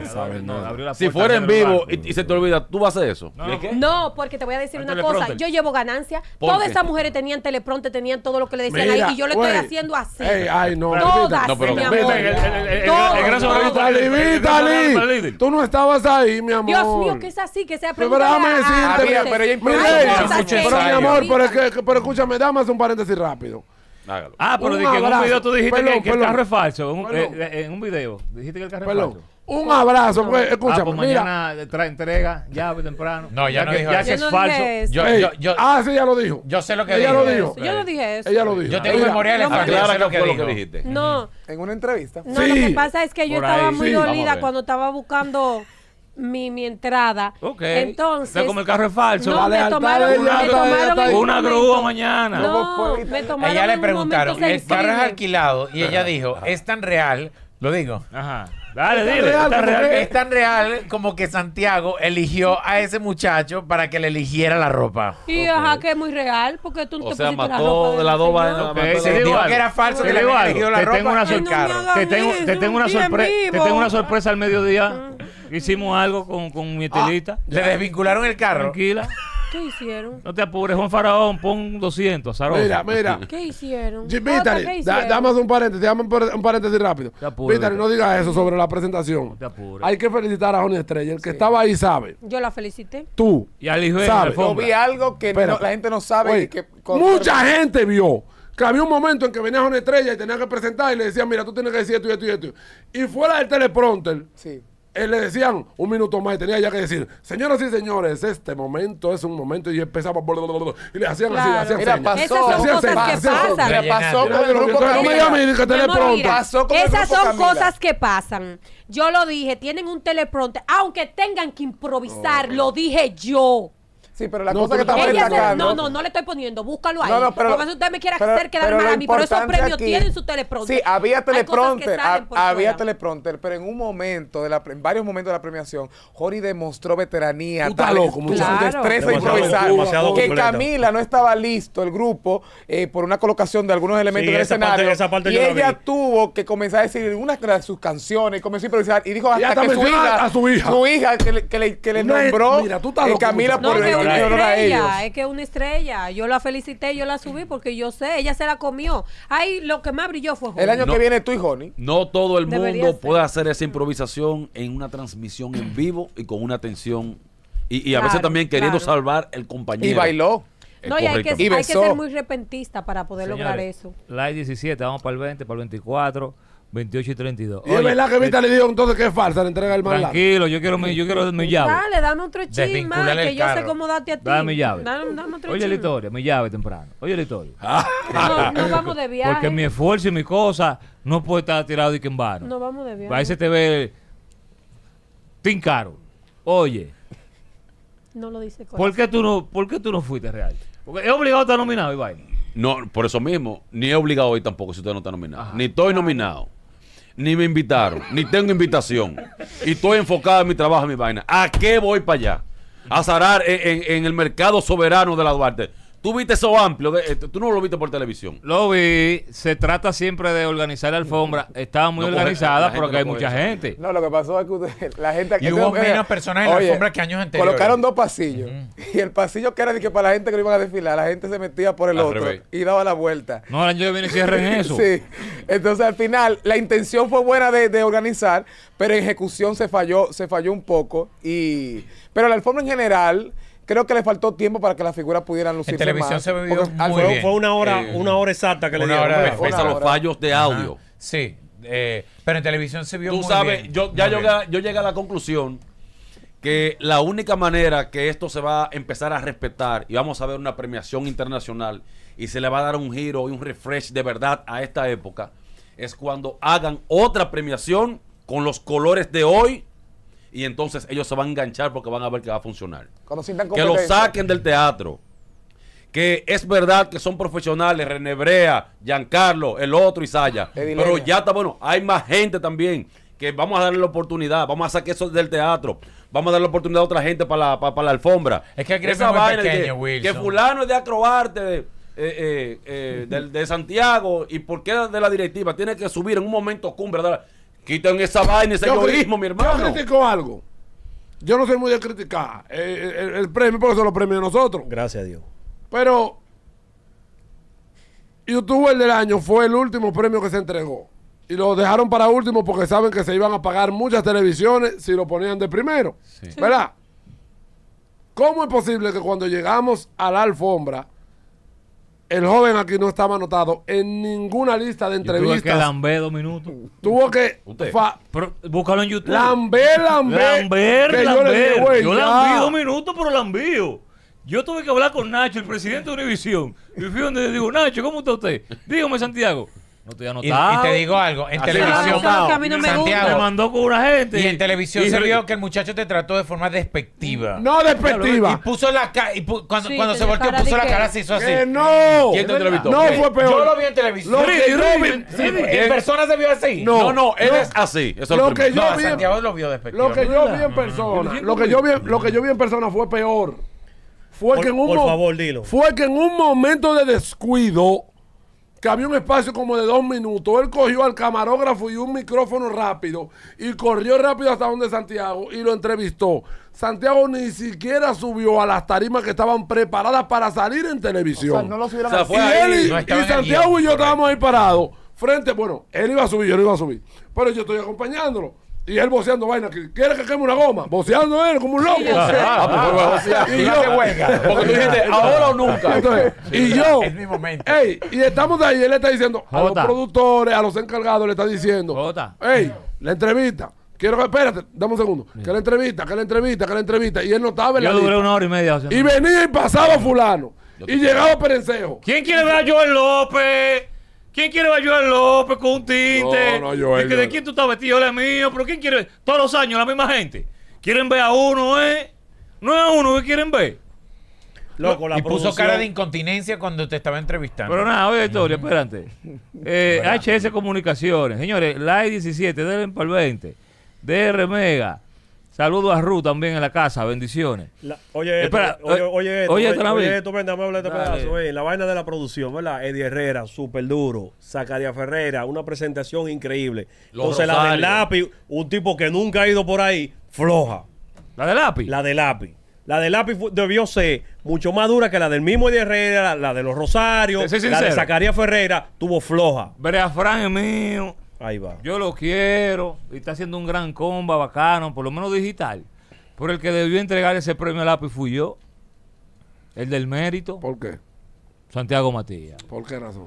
Abrió las Si puertas fuera en del vivo urbano. y se te olvida, ¿tú vas a hacer eso? No. ¿De qué? No, porque te voy a decir Al una teleprompter. cosa. Yo llevo ganancia. ¿Por Todas qué? esas mujeres tenían teleprompter, tenían todo lo que le decían Mira, ahí. Y yo le estoy güey. haciendo así. Ay, no. Todas, No, pero mi vete, amor. El gran Todas. soberano para el Vitaly, líder. El gran soberano para el líder. Tú no estabas ahí, mi amor. Dios mío, que es así, que sea Pero pregunta. déjame decirte, pero ella mi improvisó. ley, Hay cosas que- pero mi amor, Ahorita. pero escúchame, dame hacer un paréntesis rápido. Hágalo. Pero Un di que en un abrazo. video tú dijiste Perdón, que el perdón. carro es falso. Perdón. En un video dijiste que el carro es Perdón. falso. Un abrazo, pues, escúchame, Pues mira. mañana trae entrega, llave temprano. No, ya no que, dijo ya eso. que Yo es no falso. dije eso. Sí, ya lo dijo. Yo sé lo que Ella dijo. lo dijo. Yo no dije eso. Ella lo dijo. Yo tengo Mira, memoria de no me- elefante, yo Aclara sé qué lo que fue lo que dijo. dijiste. No, En una entrevista. no, Sí. lo que pasa es que yo Por estaba ahí. muy Sí. Vamos a dolida ver. cuando estaba buscando mi entrada. Ok. Entonces, Como el carro es falso. no, La me lealtad tomaron, de ella me está- tomaron está en ahí. un Una momento. grúa mañana. No, fue? me A tomaron ella le en un preguntaron, momento el carro es sensible. alquilado y ella dijo, es tan real, lo digo. Ajá. Dale, Está dile. real, Está ¿por real. qué? Es tan real como que Santiago eligió a ese muchacho para que le eligiera la ropa. Y ajá, que es muy real, porque tú no O te sea, pusiste la mató ropa de la dos vainas. señor. Ok, mató te de- digo Dijo algo. que era falso Te que le digo había algo. elegido la Te tengo ropa una en el sorpresa. carro. Te tengo una Bien sorpresa. Te vivo. tengo una sorpresa al mediodía. Hicimos algo con mi estilista. Le desvincularon el carro. Tranquila. ¿Qué hicieron? No te apures, Juan Faraón. Pon 200, Zarosa. Mira. ¿Qué hicieron? Sí, Otra, Vitaly, ¿qué hicieron? dame un paréntesis, un paréntesis rápido. Te apures, Vitaly, no digas eso sobre la presentación. No te apures. Hay que felicitar a Johnny Estrella. El que estaba ahí sabe. Yo la felicité. Tú. Y a Lisbeth, ¿Sabe? Yo vi algo que no- Espérate. la gente no sabe. Oye, y que mucha gente vio que había un momento en que venía Johnny Estrella y tenía que presentar y le decían, mira, tú tienes que decir esto y esto y esto. Y fuera del teleprompter, Sí. le decían un minuto más y tenía ya que decir, señoras y señores, este momento es un momento y empezaba y le hacían así, le Claro. hacían Mira, señas. pasó. Esas son Hacían cosas señas, que hacían señas. pasan. Mira, pasó Mira, con el lo que grupo tú no me Camila. llames y que Mi amor, teleprompter. mira, Pasó con el esas grupo son Camila. cosas que pasan. Yo lo dije, tienen un teleprompter, aunque tengan que improvisar, lo dije yo. Sí, pero la No, cosa que pero estamos Ella se- destacando. No le estoy poniendo, búscalo ahí. No, no, pero- Porque si usted me quiere pero- hacer quedar pero mal lo a mí, pero esos importante premios aquí- tienen su teleprompter. Sí, había Hay cosas que teleprompter, salen por había fuera. teleprompter, pero en un momento, en varios momentos de la premiación, Jori demostró veteranía, Tú estás talento, loco, su muchacho. destreza Demasiado improvisar. demasiado Que completa. Camila no estaba listo, el grupo, por una colocación de algunos elementos Sí, del esa escenario. parte- esa parte y yo la ella vi. tuvo que comenzar a decir una de sus canciones, y comenzó a improvisar, y dijo Y hasta hasta que su mencionó hija, a su hija. que le Una- nombró mira, tú estás loco, Camila muchacho. No, por que una en honor a ellos. estrella, es que una estrella. Yo la felicité, yo la subí porque yo sé, ella se la comió. Ahí lo que más brilló fue El año No. que viene tú y Joni. No todo el Debería mundo ser. puede hacer esa improvisación en una transmisión en vivo y con una atención y a veces Claro, también queriendo claro. salvar el compañero. Y bailó. No, y hay que Y besó. ser muy repentista para poder lograr Señores, eso. Live 17, vamos para el 20, para el 24, 28 y 32. Y es verdad que Vita le dijo entonces que es falsa la entrega del mal. Tranquilo, yo quiero mi llave. Dale, dame otro chisme, Desvincúlale que el yo sé carro. cómo darte a ti. Dame mi llave. Dame otro Oye la chisme. historia, mi llave temprano. Oye la historia. No vamos de viaje. Porque mi esfuerzo y mi cosa no puede estar tirado de que en vano. No vamos de viaje. Ahí se te ve tin caro. Oye, No lo dice ¿por qué tú no fuiste real? Porque es obligado a estar nominado y vaina. No, por eso mismo, ni he obligado hoy tampoco si usted no está nominado. Ni estoy nominado, ni me invitaron, ni tengo invitación. Y estoy enfocado en mi trabajo, en mi vaina. ¿A qué voy para allá? A zarar en el mercado soberano de la Duarte. ¿Tú viste eso amplio? Tú no lo viste por televisión. Lo vi, se trata siempre de organizar la alfombra. Estaba muy No coge- organizada la gente porque no hay coge mucha eso. gente. No, lo que pasó es que la gente aquí... Y hubo menos personas en la alfombra que años anteriores. Colocaron dos pasillos. Y el pasillo que era de que para la gente que no iban a desfilar, la gente se metía por el Al otro revés. y daba la vuelta. No, el año que viene cierren eso. Sí. Entonces al final la intención fue buena de organizar, pero en ejecución se falló un poco. Pero la alfombra en general, creo que le faltó tiempo para que las figuras pudieran lucir. En televisión se vio muy Fue, bien. fue una hora exacta que le una dieron. hora ¿verdad? de- Pese a los hora. fallos de audio. Sí, pero en televisión se vio Tú muy sabes, bien. yo Muy bien. llegué a la conclusión que la única manera que esto se va a empezar a respetar y vamos a ver una premiación internacional y se le va a dar un giro y un refresh de verdad a esta época es cuando hagan otra premiación con los colores de hoy y entonces ellos se van a enganchar porque van a ver que va a funcionar. Cuando sientan Que lo competencia. saquen del teatro. Que es verdad que son profesionales, René Brea, Giancarlo, el otro Isaya. Eddie Pero Leña. ya está bueno, hay más gente también que vamos a darle la oportunidad, vamos a sacar eso del teatro, vamos a darle la oportunidad a otra gente para la alfombra. Es que el gremio Esa es muy vaina de pequeño, que Wilson. fulano es de Acrobarte, de Santiago, y por qué de la directiva tiene que subir en un momento cumbre. Quiten esa vaina, ese egoísmo, mi Yo hermano. critico algo. Yo no soy muy de criticar el premio, porque son los premios de nosotros. Gracias a Dios. Pero YouTube el del año fue el último premio que se entregó. Y lo dejaron para último porque saben que se iban a pagar muchas televisiones si lo ponían de primero. ¿Verdad? ¿Cómo es posible que cuando llegamos a la alfombra, el joven aquí no estaba anotado en ninguna lista de Yo tuve que entrevistas? lamber 2 minutos. Tuvo que... Usted. Pero búscalo en YouTube. Lamber. Que yo le dije, güey, Yo ya. lambí 2 minutos, pero lambío. Yo tuve que hablar con Nacho, el presidente de Univisión. Y fui donde le digo, Nacho, ¿cómo está usted? Dígame, Santiago. No estoy Y anotado. te digo algo, en Así televisión, es. Eso es lo que a mí no me Me Santiago, mandó con una gente. y en televisión y se vio que el muchacho te trató de forma despectiva. No Y despectiva. puso la cara, cuando Sí, se tenía volteó, cara puso de la que- cara, se hizo así. Que no. ¿Quién te entrevistó? No ¿Quién? fue peor. Yo lo vi en televisión. Lo que yo vi- En persona se vio así. No. No, él es así. Eso es Lo lo que primero. yo No, vi- Santiago lo vio despectivo. Lo que yo vi en persona, lo que yo vi en persona fue peor. Fue Por- que en un por mo- favor, dilo. Fue que en un momento de descuido, que había un espacio como de 2 minutos, él cogió al camarógrafo y un micrófono rápido y corrió rápido hasta donde Santiago y lo entrevistó. Santiago ni siquiera subió a las tarimas que estaban preparadas para salir en O televisión. sea, no lo subieron O sea, así. fue Y ahí. él y, No estaba y en el Santiago guión, y yo correcto. estábamos ahí parados. Frente, bueno, él iba a subir, yo no iba a subir. Pero yo estoy acompañándolo. Y él voceando vaina. ¿Quiere que queme una goma? Voceando él como un loco. Ah, pues fue bajo, sí. Y Y yo- yo, huelga. Porque tú dijiste, ahora o nunca. Entonces, y yo, Es mi momento. ey, y estamos de ahí, él le está diciendo a los Jota. productores, a los encargados, le está diciendo, Jota. ey, la entrevista, quiero que, espérate, dame un segundo, que la entrevista, y él no estaba en la Yo duré lista. 1 hora y media haciendo. Y venía y pasaba fulano, y llegaba Perencejo. ¿Quién quiere ver a Joel López? ¿Quién quiere ver a Joel López con un tinte? No, Joel, ¿Y que de Joel. quién tú estás vestido? Él es mío. ¿Pero quién quiere ver? Todos los años la misma gente. ¿Quieren ver a uno, No es a uno que quieren ver. Loco, la Y puso producción- cara de incontinencia cuando te estaba entrevistando. Pero nada, oye, Victoria, espérate. HS Comunicaciones. Señores, Live 17, denle para el 20. DR Mega. Saludos a Ruth también en la casa. Bendiciones. Oye, Espera, oye, oye, esto, Navi. Brenda, me habla de este Dale. pedazo. La vaina de la producción, ¿verdad? Eddie Herrera, súper duro. Zacarías Ferreira, una presentación increíble. Los Entonces, la del Rosario. lápiz, un tipo que nunca ha ido por ahí, floja. ¿La de lápiz? La del lápiz. La del lápiz debió ser mucho más dura que la del mismo Eddie Herrera, la de los Rosarios, Te soy la de sincero. Zacarías Ferreira, tuvo floja. Brea Fran es mío. Ahí va. Yo lo quiero. Y está haciendo un gran comba bacano, por lo menos digital. Pero el que debió entregar ese premio a lápiz fui yo. El del mérito, ¿Por qué? Santiago Matías. ¿Por qué razón?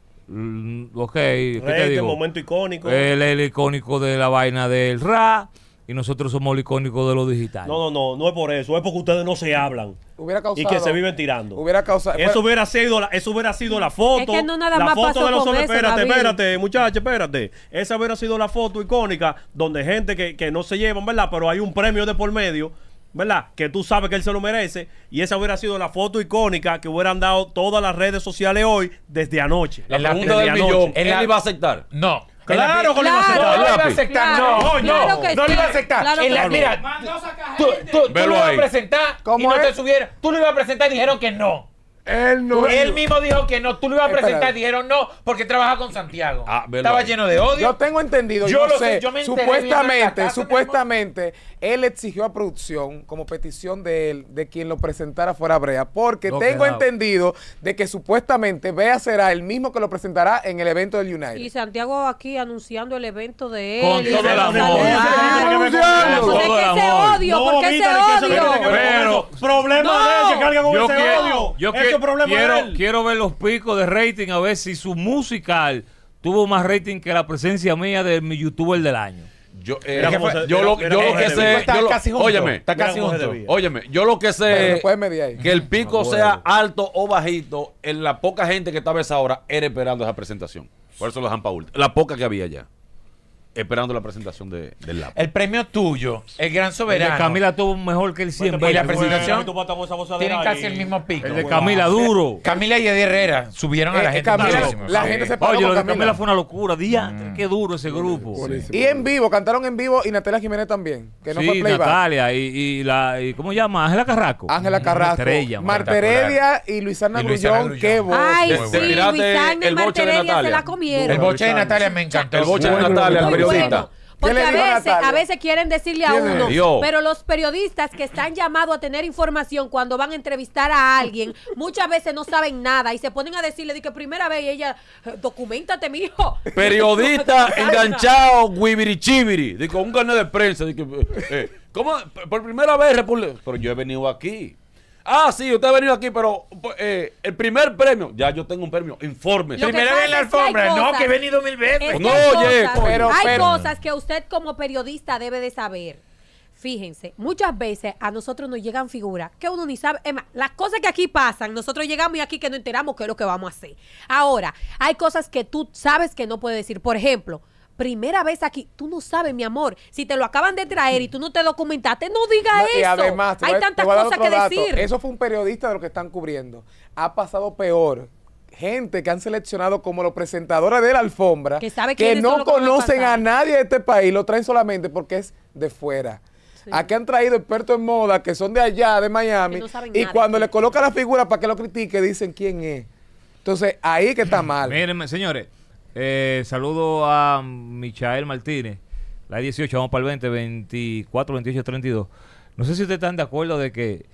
Ok, ¿qué te Este digo? momento icónico. El icónico de la vaina del RA y nosotros somos el icónico de lo digital. No es por eso, es porque ustedes no se hablan Hubiera causado, y que se viven tirando. Hubiera causado. Eso hubiera sido la foto. Es que no nada la más foto pasó de los con hombres. eso, David. Espérate, muchachos, espérate. Esa hubiera sido la foto icónica donde gente que no se llevan, ¿verdad? Pero hay un premio de por medio, ¿verdad? Que tú sabes que él se lo merece. Y esa hubiera sido la foto icónica que hubieran dado todas las redes sociales hoy desde anoche. La pregunta Desde del anoche. millón, En la- ¿él iba a aceptar? No. Claro que lo iba a Claro. aceptar. No lo iba a Lápiz. aceptar, Claro, no, claro que no lo sí. iba a aceptar. Claro En que la- sí. mira, tú lo Velo ibas a ahí. presentar y ¿Cómo no es? te subieron. Tú lo ibas a presentar y dijeron que no. Él no. Él mismo dijo que no. Tú lo ibas a Espera. presentar y dijeron no porque trabaja con Santiago. Ah, velo Estaba ahí. lleno de odio. Yo tengo entendido, Yo yo, lo sé, sé, yo me enteré viendo en la casa, supuestamente, él exigió a producción como petición de él, de quien lo presentara fuera Brea, porque Lo tengo quedaba. entendido de que supuestamente Brea será el mismo que lo presentará en el evento del United. Y Santiago aquí anunciando el evento de él. Con y todo se el lo amor. saludaron. Anunciando. ¿Por Todo el qué ese amor. odio? ¿Por qué ese Vítale, que eso no tiene que odio? ver con Pero- eso. Problema de él que carga con ese odio. yo Eso es problema de él. quiero ver los picos de rating a ver si su musical tuvo más rating que la presencia mía de mi youtuber del año. Yo, Mira cómo se- yo lo mira que cómo se sé, desvía. Está yo lo- casi junto. óyeme, Está casi Mira cómo se junto. desvía. óyeme, yo lo que Pero sé no puedes medir ahí. que el pico sea alto o bajito, en la poca gente que estaba a esa hora era esperando esa presentación. Por eso lo dejan para último. La poca que había ya. Esperando la presentación del lápiz. El premio tuyo, el Gran El de Soberano. Camila tuvo mejor que el 100. Y la Pues, presentación tú pasas esa gozadera tienen casi ahí. el mismo pico. El de Camila duro. Camila y Eddie Herrera subieron a la gente Camila- muchísimo. la Sí. gente se paró Oye, con lo de Camila. Camila fue una locura. Diantre, qué duro ese grupo. Buenísimo. Y en vivo, cantaron en vivo y Natalia Jiménez también, que no Sí, fue playback. Natalia y ¿cómo se llama? Ángela Carrasco. Ángela Una Carrasco, estrella, Marta espectacular. Heredia y Luisana Y Luisana Grullón, Grullón. qué voz. Ay, Te sí, tiraste Luisana y el boche de Marta Heredia se Natalia. la comieron. El boche de Natalia me encantó. El boche de Bueno, Natalia, la Muy periodista. bueno. Porque ¿Qué le a dijo veces, Natalia? a veces quieren decirle a ¿Quién uno, es? Yo. pero los periodistas que están llamados a tener información cuando van a entrevistar a alguien, muchas veces no saben nada y se ponen a decirle de que primera vez y ella, documentate, mijo. Periodista enganchado, guibirichibiri. Digo, un carnet de prensa. Digo, ¿cómo? Por primera vez, pero yo he venido aquí. Ah, sí, usted ha venido aquí, pero el primer premio, ya yo tengo un premio, informe. Lo que Primera vez en la pasa es que hay alfombra. No, cosas- que he venido 1000 veces. Es que No, hay oye, cosas- pero- hay cosas que usted como periodista debe de saber. Fíjense, muchas veces a nosotros nos llegan figuras que uno ni sabe. Es más, las cosas que aquí pasan, nosotros llegamos y aquí que no enteramos qué es lo que vamos a hacer. Ahora, hay cosas que tú sabes que no puedes decir. Por ejemplo, primera vez aquí, tú no sabes, mi amor. Si te lo acaban de traer y tú no te documentaste, no digas No, eso. y además, te hay voy a- tantas te voy a dar cosas otro que dato. decir. Eso fue un periodista de lo que están cubriendo. Ha pasado peor. Gente que han seleccionado como los presentadores de la alfombra, Que sabe que quiénes son no los que van a conocen pasar. a nadie de este país, lo traen solamente porque es de fuera. Sí. Aquí han traído expertos en moda que son de allá, de Miami, Que no saben y nada. cuando le colocan la figura para que lo critique, dicen quién es. Entonces, ahí que está mal. Mírenme, señores, saludo a Michael Martínez, la 18, vamos para el 20, 24, 28, 32. No sé si ustedes están de acuerdo de que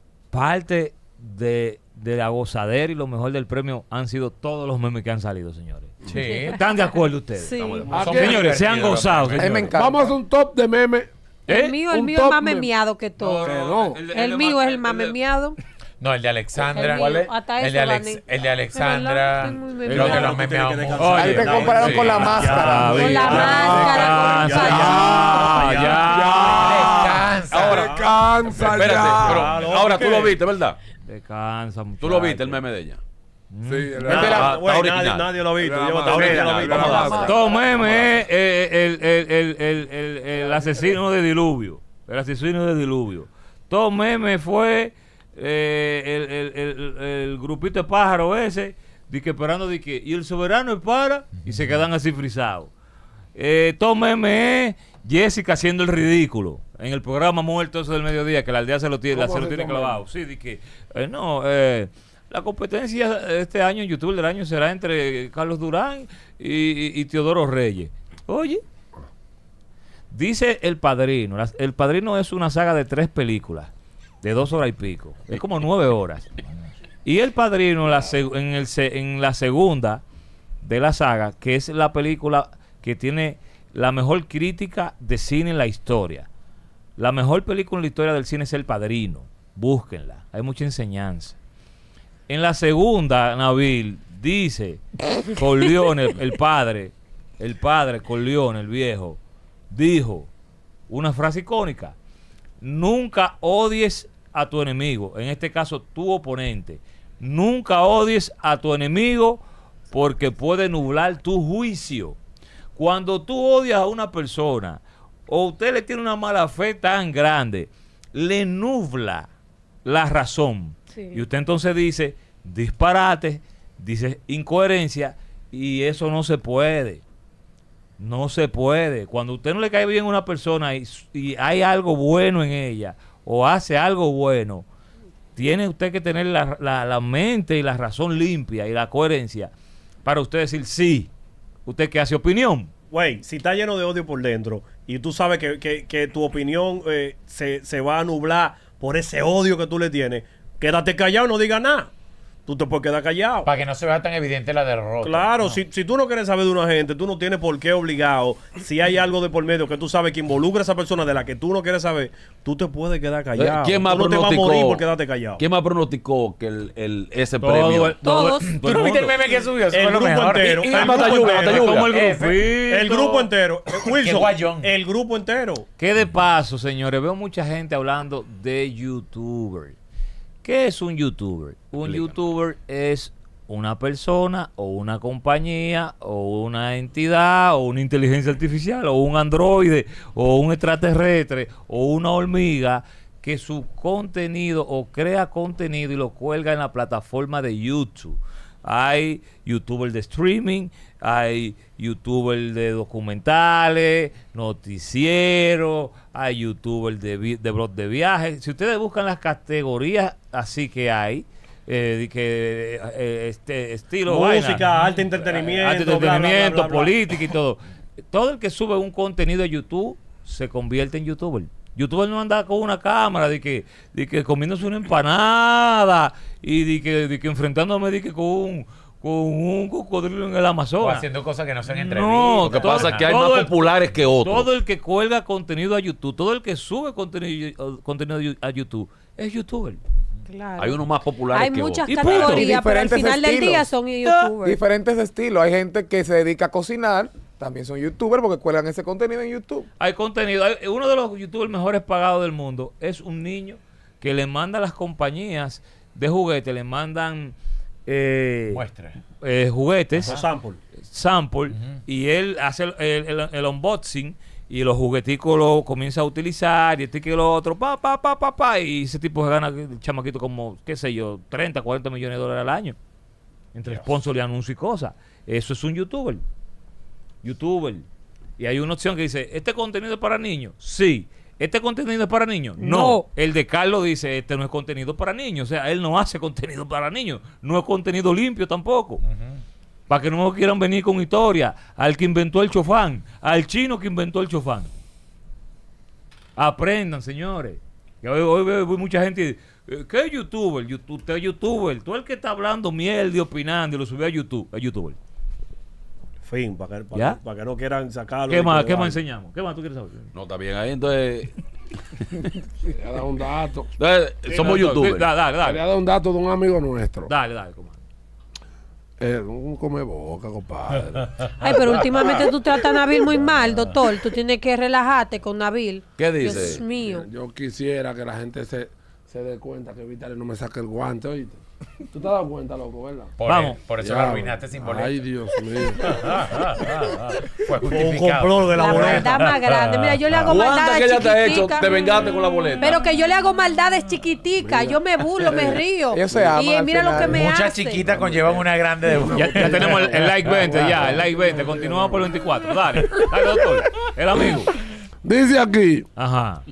parte de la gozadera y lo mejor del premio han sido todos los memes que han salido, señores. Sí. ¿Están de acuerdo ustedes? Sí. Aquí- Señores, se han divertidos, gozado. A mí me señores. encanta. Vamos a hacer un top de memes. ¿Eh? El mío Un es top más meme. memeado que todo. no. El mío es el más memeado. No, el de Alexandra. El mío, hasta El eso de, gané. el de ¿De Alexandra. verdad? Estoy muy Creo que memeado. lo han memeado Tiene que mucho. descansar. Ahí te compararon con la máscara. Con la máscara, con el payaso. Descansa. Ahora, Descansa espérate, ya. pero ahora tú ¿qué? lo viste, ¿verdad? Descansa, muchachos. Tú lo viste, el meme de ella. Sí, El de la- Está Güey, original. nadie lo ha visto. Mira, Yo mira, hasta ahorita mira, lo he visto. mira, Vamos a mira. dar. Todo meme es el asesino de diluvio. El asesino de diluvio. Todo meme fue el grupito de pájaros ese, de que esperando de que, y el soberano es para, y se quedan así frisados. Todo meme es Jessica haciendo el ridículo. En el programa muerto ese del mediodía, que la aldea se lo tiene, ¿Cómo se lo hace tiene todo clavado. Sí, de que, la competencia este año en YouTube del año será entre Carlos Durán y Teodoro Reyes. Oye, dice El Padrino. El Padrino es una saga de 3 películas, de 2 horas y pico. Es como 9 horas. Y El Padrino, en la segunda de la saga, que es la película que tiene la mejor crítica de cine en la historia. La mejor película en la historia del cine es El Padrino. Búsquenla. Hay mucha enseñanza. En la segunda, Nabil, dice Corleone, el padre Corleone, el viejo, dijo una frase icónica: nunca odies a tu enemigo, en este caso tu oponente. Nunca odies a tu enemigo porque puede nublar tu juicio. Cuando tú odias a una persona o usted le tiene una mala fe tan grande, le nubla la razón. Sí. Y usted entonces dice disparate, dice incoherencia, y eso no se puede. No se puede. Cuando a usted no le cae bien a una persona y hay algo bueno en ella o hace algo bueno, tiene usted que tener la mente y la razón limpia y la coherencia para usted decir sí. ¿Usted qué hace opinión? Güey, si está lleno de odio por dentro y tú sabes que tu opinión se va a nublar por ese odio que tú le tienes, quédate callado, no digas nada. Tú te puedes quedar callado. Para que no se vea tan evidente la derrota. Claro, ¿no? si tú no quieres saber de una gente, tú no tienes por qué obligado. Si hay algo de por medio que tú sabes que involucra a esa persona de la que tú no quieres saber, tú te puedes quedar callado. ¿Quién más tú no te vas a pronosticó? morir por quedarte callado. ¿Quién más pronosticó que ese premio? Todos. ¿Tú no viste el meme que subió? Eso El fue lo grupo mejor. entero. Y El Mata grupo Yuga, entero. Mata Yuga. Como el Ese. grupito. El grupo entero. Wilson, guayón. el grupo entero. ¿Qué de paso, señores? Veo mucha gente hablando de youtuber. ¿Qué es un youtuber? Un youtuber es una persona o una compañía o una entidad o una inteligencia artificial o un androide o un extraterrestre o una hormiga que su contenido o crea contenido y lo cuelga en la plataforma de YouTube. Hay youtubers de streaming, hay youtubers de documentales, noticieros, hay youtubers de blog de viajes. Si ustedes buscan las categorías así que hay, estilo Música, vaina, arte entretenimiento, arte bla, bla, bla, entretenimiento, bla, bla. política y todo el que sube un contenido a YouTube se convierte en youtuber. Youtuber no anda con una cámara de que comiéndose una empanada y de que enfrentándome con un cocodrilo en el O Amazonas. haciendo cosas que no sean No, entrevistas. Lo que todo- pasa es que hay todo más el- populares que otros. Todo el que cuelga contenido a YouTube, todo el que sube contenido a YouTube es youtuber. Claro. Hay unos más populares Hay que muchas otros. Y punto. categorías, pero al Diferentes final del día estilos. son youtubers. Diferentes estilos. Hay gente que se dedica a cocinar, también son youtubers porque cuelgan ese contenido en YouTube. Hay contenido. Uno de los youtubers mejores pagados del mundo es un niño que le manda a las compañías de juguetes, le mandan Muestra. juguetes, Los samples. sample, y él hace el unboxing y los jugueticos lo comienza a utilizar y este que lo otro, y ese tipo se gana, el chamaquito, como, qué sé yo, 30, 40 millones de dólares al año. Entre sponsor y anuncio y cosas. Eso es un youtuber. Y hay una opción que dice, ¿este contenido es para niños? Sí. ¿Este contenido es para niños? No. No. El de Carlos dice, este no es contenido para niños. O sea, él no hace contenido para niños. No es contenido limpio tampoco. Para que no quieran venir con historia. Al que inventó el chofán. Al chino que inventó el chofán. Aprendan, señores. Que hoy veo mucha gente. ¿Qué es youtuber? Usted es youtuber. Tú el que está hablando mierda y opinando y lo subió a YouTube. Es youtuber. Fin, para ¿Ya? que no quieran sacarlo. ¿Qué de más? que ¿Qué más vale. enseñamos? ¿Qué más tú quieres saber? No, está bien ahí. Entonces, Quería dar un dato. somos youtubers. Dale. Quería dar un dato de un amigo nuestro. Dale, compadre. Un come boca, compadre. Ay, pero últimamente tú tratas a Nabil muy mal, doctor. Tú tienes que relajarte con Nabil. ¿Qué dice? Dios mío. Yo quisiera que la gente se dé cuenta que Vitali no me saque el guante, ¿oíste? ¿Tú te has dado cuenta, loco, verdad? Por eso lo Ya, arruinaste sin boleto. Ay, Dios mío. Fue Un justificado. complot de la La boleta. maldad más grande. Mira, yo le hago ¿Cuántas maldades que ella te ha hecho? chiquiticas. Te vengaste con la boleta. Pero que yo le hago maldades chiquiticas. Yo me burlo, me río. Ellos se aman Y al mira lo final. que me Muchas hace. chiquitas conllevan una grande de Ya tenemos el like 20, ya, el like 20. Continuamos por el 24. Dale, doctor. El amigo. Dice aquí, Ajá.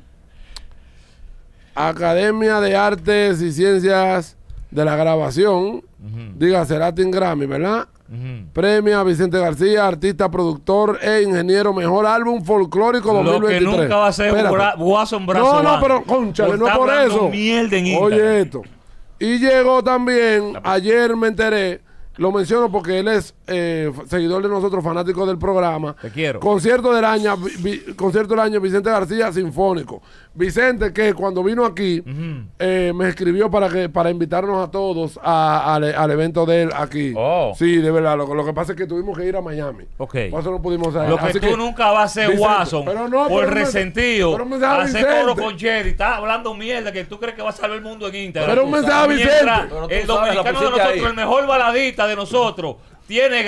Academia de Artes y Ciencias de la Grabación, dígase Latin Grammy, ¿verdad? Premia a Vicente García, artista, productor e ingeniero, mejor álbum folclórico Lo 2023. que nunca va a ser Espérate. Guason Brazo. No, Blanco. pero conchale, no es estar por hablando eso. Mierda en Instagram. Oye esto. Y llegó también, ayer me enteré, lo menciono porque él es seguidor de nosotros, fanático del programa. Te quiero. Concierto del año Vicente García Sinfónico. Vicente, que cuando vino aquí, me escribió para invitarnos a todos al evento de él aquí. Oh. Sí, de verdad. Lo que pasa es que tuvimos que ir a Miami. Ok. Por eso no pudimos salir. Lo que Así tú nunca vas a ser Vicente, Watson pero no, por pero me- resentido. pero un mensaje a Hacer Vicente. coro con Chedi. Estás hablando mierda que tú crees que va a salvar el mundo en Instagram. Pero un mensaje a Mientras Vicente. Pero tú el sabes, la dominicano de pusiste nosotros, ahí. el mejor baladista de nosotros, tiene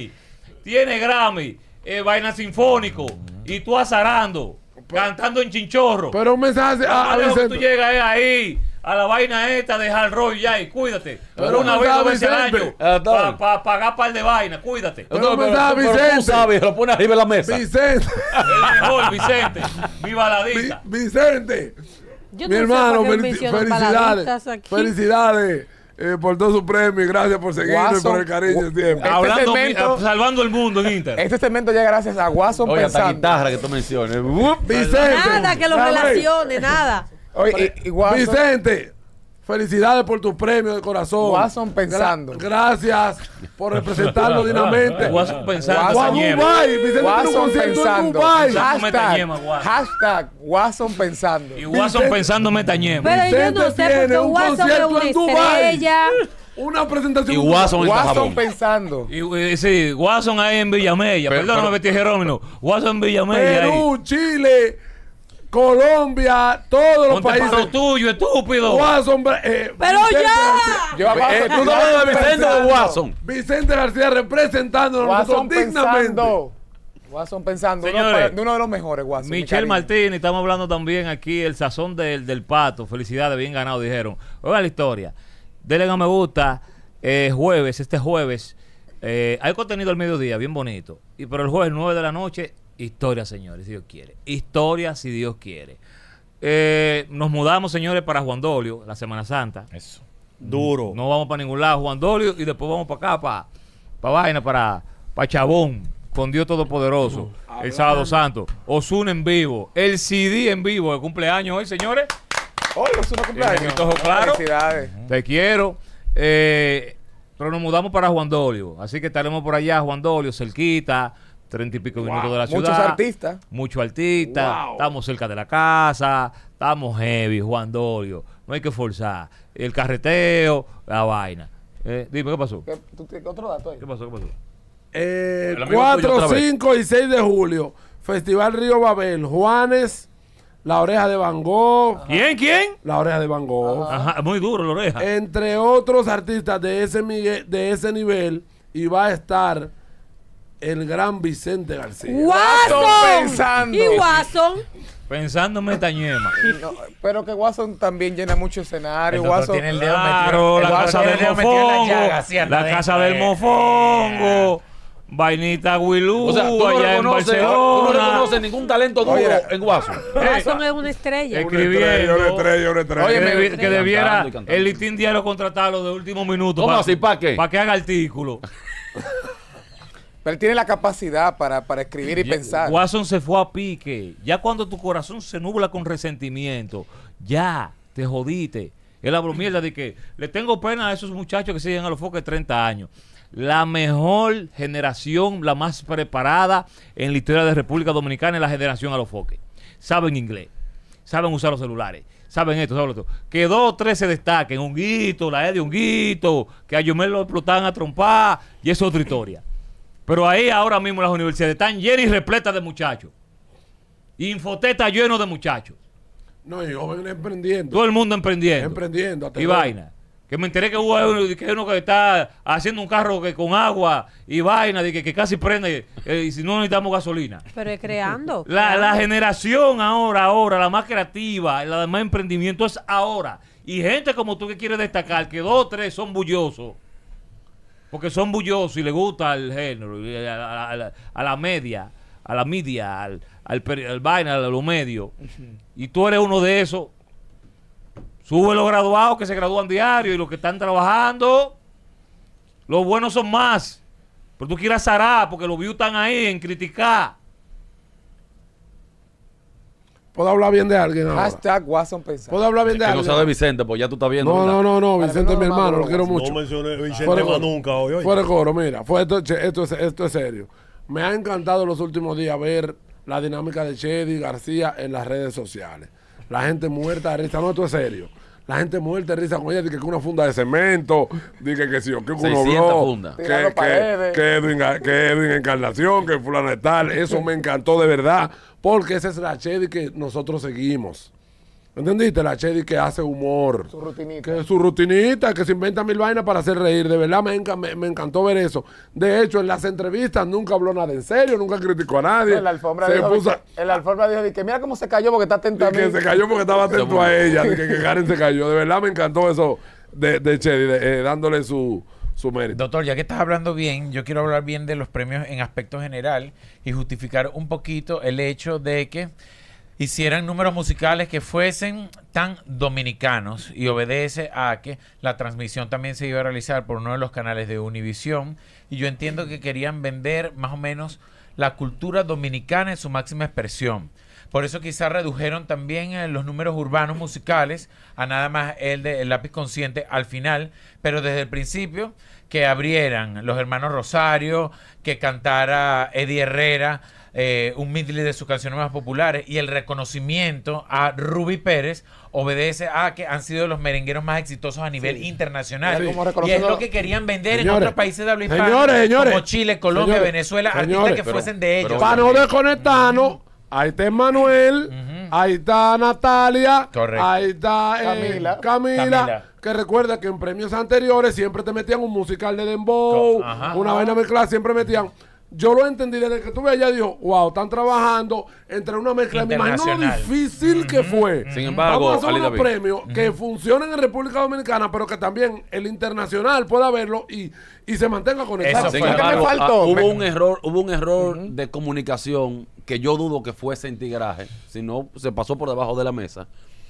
Grammy, vaina sinfónico, y tú azarando, cantando en chinchorro. Pero un mensaje Lo a más lejos que tú Vicente. llegas es ahí, a la vaina esta de hard rock ya, y cuídate. Pero una un vez, mensaje 2 veces al Vicente. año, para pagar par de vainas, cuídate. Pero un mensaje a Vicente. tú sabes, lo pones arriba de la mesa. Vicente. El mejor, Vicente, mi baladista. Vicente. Yo Mi no sé hermano, por qué mencionan felicidades. baladistas aquí. Felicidades por todo su premio y gracias por seguirnos y Watson, por el cariño siempre. Hablando, segmento- salvando el mundo en Inter. Este segmento llega gracias a Watson Oye, esta Pensando. guitarra que tú menciones. Vicente. Nada que lo Dame. relacione, nada. Oye, y Watson, Vicente, felicidades por tus premios de corazón. Watson Pensando. Gracias por representarlo dignamente. Watson Pensando, Watson Guau, Tañema. Dubai. Vicente tiene un Watson concierto en Pensando. Dubai. Pensando Metañema, Watson. Hashtag Watson Pensando. Y Watson Vicente- pensando Metañema. Pero yo Vicente no sé tiene porque un Watson es concierto una en Dubái. estrella. Una presentación. Y Watson en Watson Cajabón. Pensando. Y, sí, Watson ahí en Villamella. Perdóname, Betty Jerónimo. Watson en Villamella ahí. Perú, Chile, Colombia, todos los Ponte para lo países. tuyo, estúpido. Watson, ¡Pero Vicente ya! Yo a Watson- ¿Tú estás hablando de Vicente o de Pensando. Watson? Vicente García representándonos Watson nosotros dignamente. Pensando. Watson Pensando. Señores, de uno de los mejores, Watson. mi Michelle cariño. Martínez, estamos hablando también aquí, el sazón del pato. Felicidades, bien ganado, dijeron. Oiga la historia. Denle a me gusta. Este jueves, hay contenido al mediodía, bien bonito. Pero el jueves 9 de la noche, historia, señores, si Dios quiere. Historia, si Dios quiere. Nos mudamos, señores, para Juan Dolio, la Semana Santa. Eso. Duro. No vamos para ningún lado, Juan Dolio, y después vamos para acá, para vaina, para Chabón, con Dios Todopoderoso. El sábado santo. Ozuna en vivo. El CD en vivo de cumpleaños hoy, señores. Hoy es una cumpleaños. Tiene mi ojo claro. Felicidades. Te quiero. Pero nos mudamos para Juan Dolio. Así que estaremos por allá, Juan Dolio, cerquita, 30 y pico minutos de la ciudad. Muchos artistas. Muchos artistas. Wow. Estamos cerca de la casa. Estamos heavy, Juan Dolio. No hay que forzar. El carreteo, la vaina. Dime, ¿qué pasó? ¿Tú tienes otro dato ahí? ¿Qué pasó? ¿Qué pasó? El amigo 4, tuyo otra vez. 5 y 6 de julio. Festival Río Babel. Juanes, La Oreja de Van Gogh. ¿Quién? La Oreja de Van Gogh. Ajá, muy duro la oreja. Entre otros artistas de ese nivel. Y va a estar el gran Vicente García. ¡Watson! Pensando. Y Watson. Pensando en Metañema. No, pero que Watson también llena mucho escenario. El doctor Watson, tiene el dedo Claro, metido. la el casa doctor del tiene el dedo metido en la mofongo. llaga, así anda La adentro, casa del mofongo. Vainita Wilú, O sea, tú no allá en Barcelona. reconoces ningún talento duro Oye, en Watson. Watson es una estrella. Escribiendo. Una estrella. Oye, Que debiera Cantando y cantando. el listín diario contratarlo de último minuto. ¿Cómo así? ¿Para qué? Para que haga artículo. pero él tiene la capacidad para escribir y pensar. Watson se fue a pique. Ya cuando tu corazón se nubla con resentimiento, ya te jodiste. Él habló mierda de que le tengo pena a esos muchachos que siguen a los foques de 30 años. La mejor generación, la más preparada en la historia de República Dominicana es la generación a los foques. Saben inglés, saben usar los celulares, saben esto, saben lo otro. Que 2 o 3 se destaquen, Honguito, la E de Honguito, que a Yomel lo explotaban a trompar, y eso es otra historia. Pero ahí ahora mismo las universidades están llenas y repletas de muchachos. Infotec está lleno de muchachos. No, y jóvenes emprendiendo. Todo el mundo emprendiendo. Emprendiendo. hasta Y luego. vaina. Que me enteré que hubo uno que está haciendo un carro con agua y vaina, de que casi prende, y si no necesitamos gasolina. Pero es creando. La generación ahora, la más creativa, la de más emprendimiento es ahora. Y gente como tú que quiere destacar, que 2 o 3 son bullosos, porque son bullosos y le gusta el género, y a la media, al vaina, a los medios. Y tú eres uno de esos. Sube los graduados que se gradúan diario y los que están trabajando. Los buenos son más. Pero tú quieres zarar porque los views están ahí en criticar. ¿Puedo hablar bien de alguien ahora? Hashtag Watson Pensando. ¿Puedo hablar bien de Que no alguien? sea de Vicente, pues ya tú estás viendo. ¿verdad? No, Vicente es mi no, hermano, no, lo quiero no mucho. No mencioné Vicente Fuera más coro. nunca hoy. oye. Fuera de coro, mira, esto es serio. Me ha encantado los últimos días ver la dinámica de Chedi García en las redes sociales. La gente muerta de risa. No, esto es serio. La gente muerta de risa con ella, que una funda de cemento, que sí, que uno 600 fundas. que Tirando paredes. Edwin Encarnación, que fulano de tal. Eso me encantó de verdad, porque esa es la Chedi que nosotros seguimos. ¿Entendiste? La Chedi que hace humor. Su rutinita. Que su rutinita, que se inventa mil vainas para hacer reír. De verdad me encantó ver eso. De hecho, en las entrevistas nunca habló nada en serio, nunca criticó a nadie. En la alfombra Se dijo, puso- en la alfombra dijo, que mira cómo se cayó porque está atenta a mí. que se cayó porque estaba atento a ella, que Karen se cayó. De verdad me encantó eso de Chedi, dándole su mérito. Doctor, ya que estás hablando bien, yo quiero hablar bien de los premios en aspecto general y justificar un poquito el hecho de que hicieran números musicales que fuesen tan dominicanos, y obedece a que la transmisión también se iba a realizar por uno de los canales de Univisión, y yo entiendo que querían vender más o menos la cultura dominicana en su máxima expresión. Por eso quizás redujeron también los números urbanos musicales a nada más el de El Lápiz Consciente al final, pero desde el principio que abrieran los hermanos Rosario, que cantara Eddie Herrera, un medley de sus canciones más populares, y el reconocimiento a Ruby Pérez obedece a que han sido los merengueros más exitosos a nivel internacional. Sí. Como Y es reconociendo- lo que querían vender en Señores, otros países de habla hispana, señores, como Chile, Colombia, señores, Venezuela, artistas señores, que fuesen de ellos. Para no desconectarnos, ahí está Emanuel, ahí está Natalia, Correcto. ahí está Camila, que recuerda que en premios anteriores siempre te metían un musical de dembow, Ajá. una vaina mezclada, siempre metían. Yo lo entendí desde que tuve allá, dijo, wow, están trabajando entre una mezcla. Me imagino lo Internacional. difícil que fue. Sin embargo, vamos a hacer Ali unos David. premios que funcionen en República Dominicana, pero que también el internacional pueda verlo y se mantenga conectado. Eso Sin fue. embargo, ¿Qué me faltó? hubo un error de comunicación que yo dudo que fuese en Tigraje, sino se pasó por debajo de la mesa.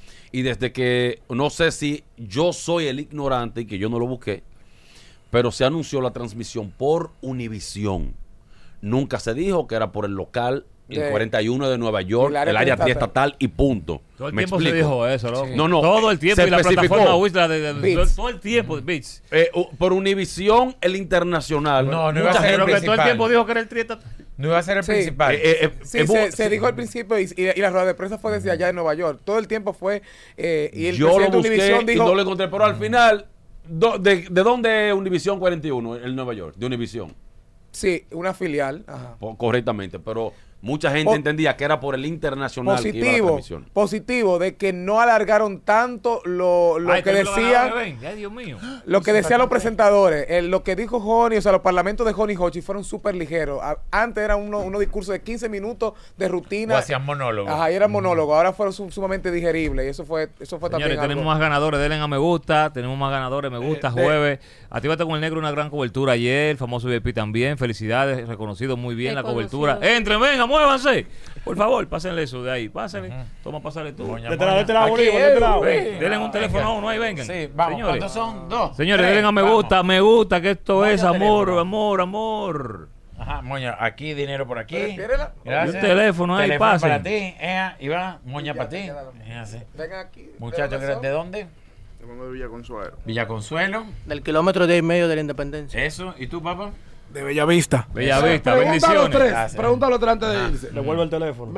Y desde que, no sé si yo soy el ignorante y que yo no lo busqué, pero se anunció la transmisión por Univisión. Nunca se dijo que era por el local, el De- 41 de Nueva York, el área el área triestatal. triestatal y punto. Todo el ¿Me tiempo se explico? dijo eso, loco. No, no, Todo el tiempo. se Y la especificó. plataforma Whistler Beats. todo el tiempo de Beats. Por Univisión, el internacional. No, no iba a mucha ser Pero gente- que todo el principal. tiempo dijo que era el trieta. No iba a ser el Sí. principal. Sí, se dijo al principio y la rueda de prensa fue desde allá de Nueva York. Todo el tiempo fue y el yo lo presidente de busqué Univisión y dijo no lo encontré, pero al final, ¿de dónde es Univisión 41, el Nueva York? De Univisión, sí, una filial. Ajá. correctamente, pero mucha gente Po- entendía que era por el internacional que iba la transmisión. Positivo de que no alargaron tanto lo Ay, que tenemos los ganadores, decían. ven. Ay, Dios mío. Lo que decían los presentadores, lo que dijo Joni, o sea, los parlamentos de Joni Hochi fueron súper ligeros. Antes eran unos discursos de 15 minutos de rutina. O hacían monólogos. Ajá, y eran monólogos. Ahora fueron sumamente digeribles. Y eso fue Señores, también tenemos algo. más ganadores, denle a me gusta, tenemos más ganadores, me gusta, jueves. Actívate con el negro, una gran cobertura ayer, famoso VIP también, felicidades, reconocido muy bien la Reconocido. cobertura. Entren, venga, muévanse. Por favor, pásenle eso de ahí, pásenle. Toma, pásale tú. Moña, De moña. este lado, Aquí, Bolívar, de este lado. Ven, denle un teléfono a uno ahí, vengan. Sí, vamos. Señores, ¿Cuántos son? Dos. señores, Tres, denle a vamos. me gusta, que esto Moña es amor, teléfono. amor, amor. Ajá, moña, aquí, dinero por aquí. Prefiérela. Gracias. Y un teléfono ahí, pasen. para ti, Iván, moña para ti. Sí. Vengan aquí. Muchachos, ¿de ¿de dónde? Yo vengo de Villa Consuelo. Villa Consuelo. Del kilómetro 10 y medio de la Independencia. Eso. ¿Y tú, papá? De Bellavista. Bellavista, Pregunta a los bendiciones. tres, Gracias. pregúntalo tres antes de irse. Devuelve el teléfono.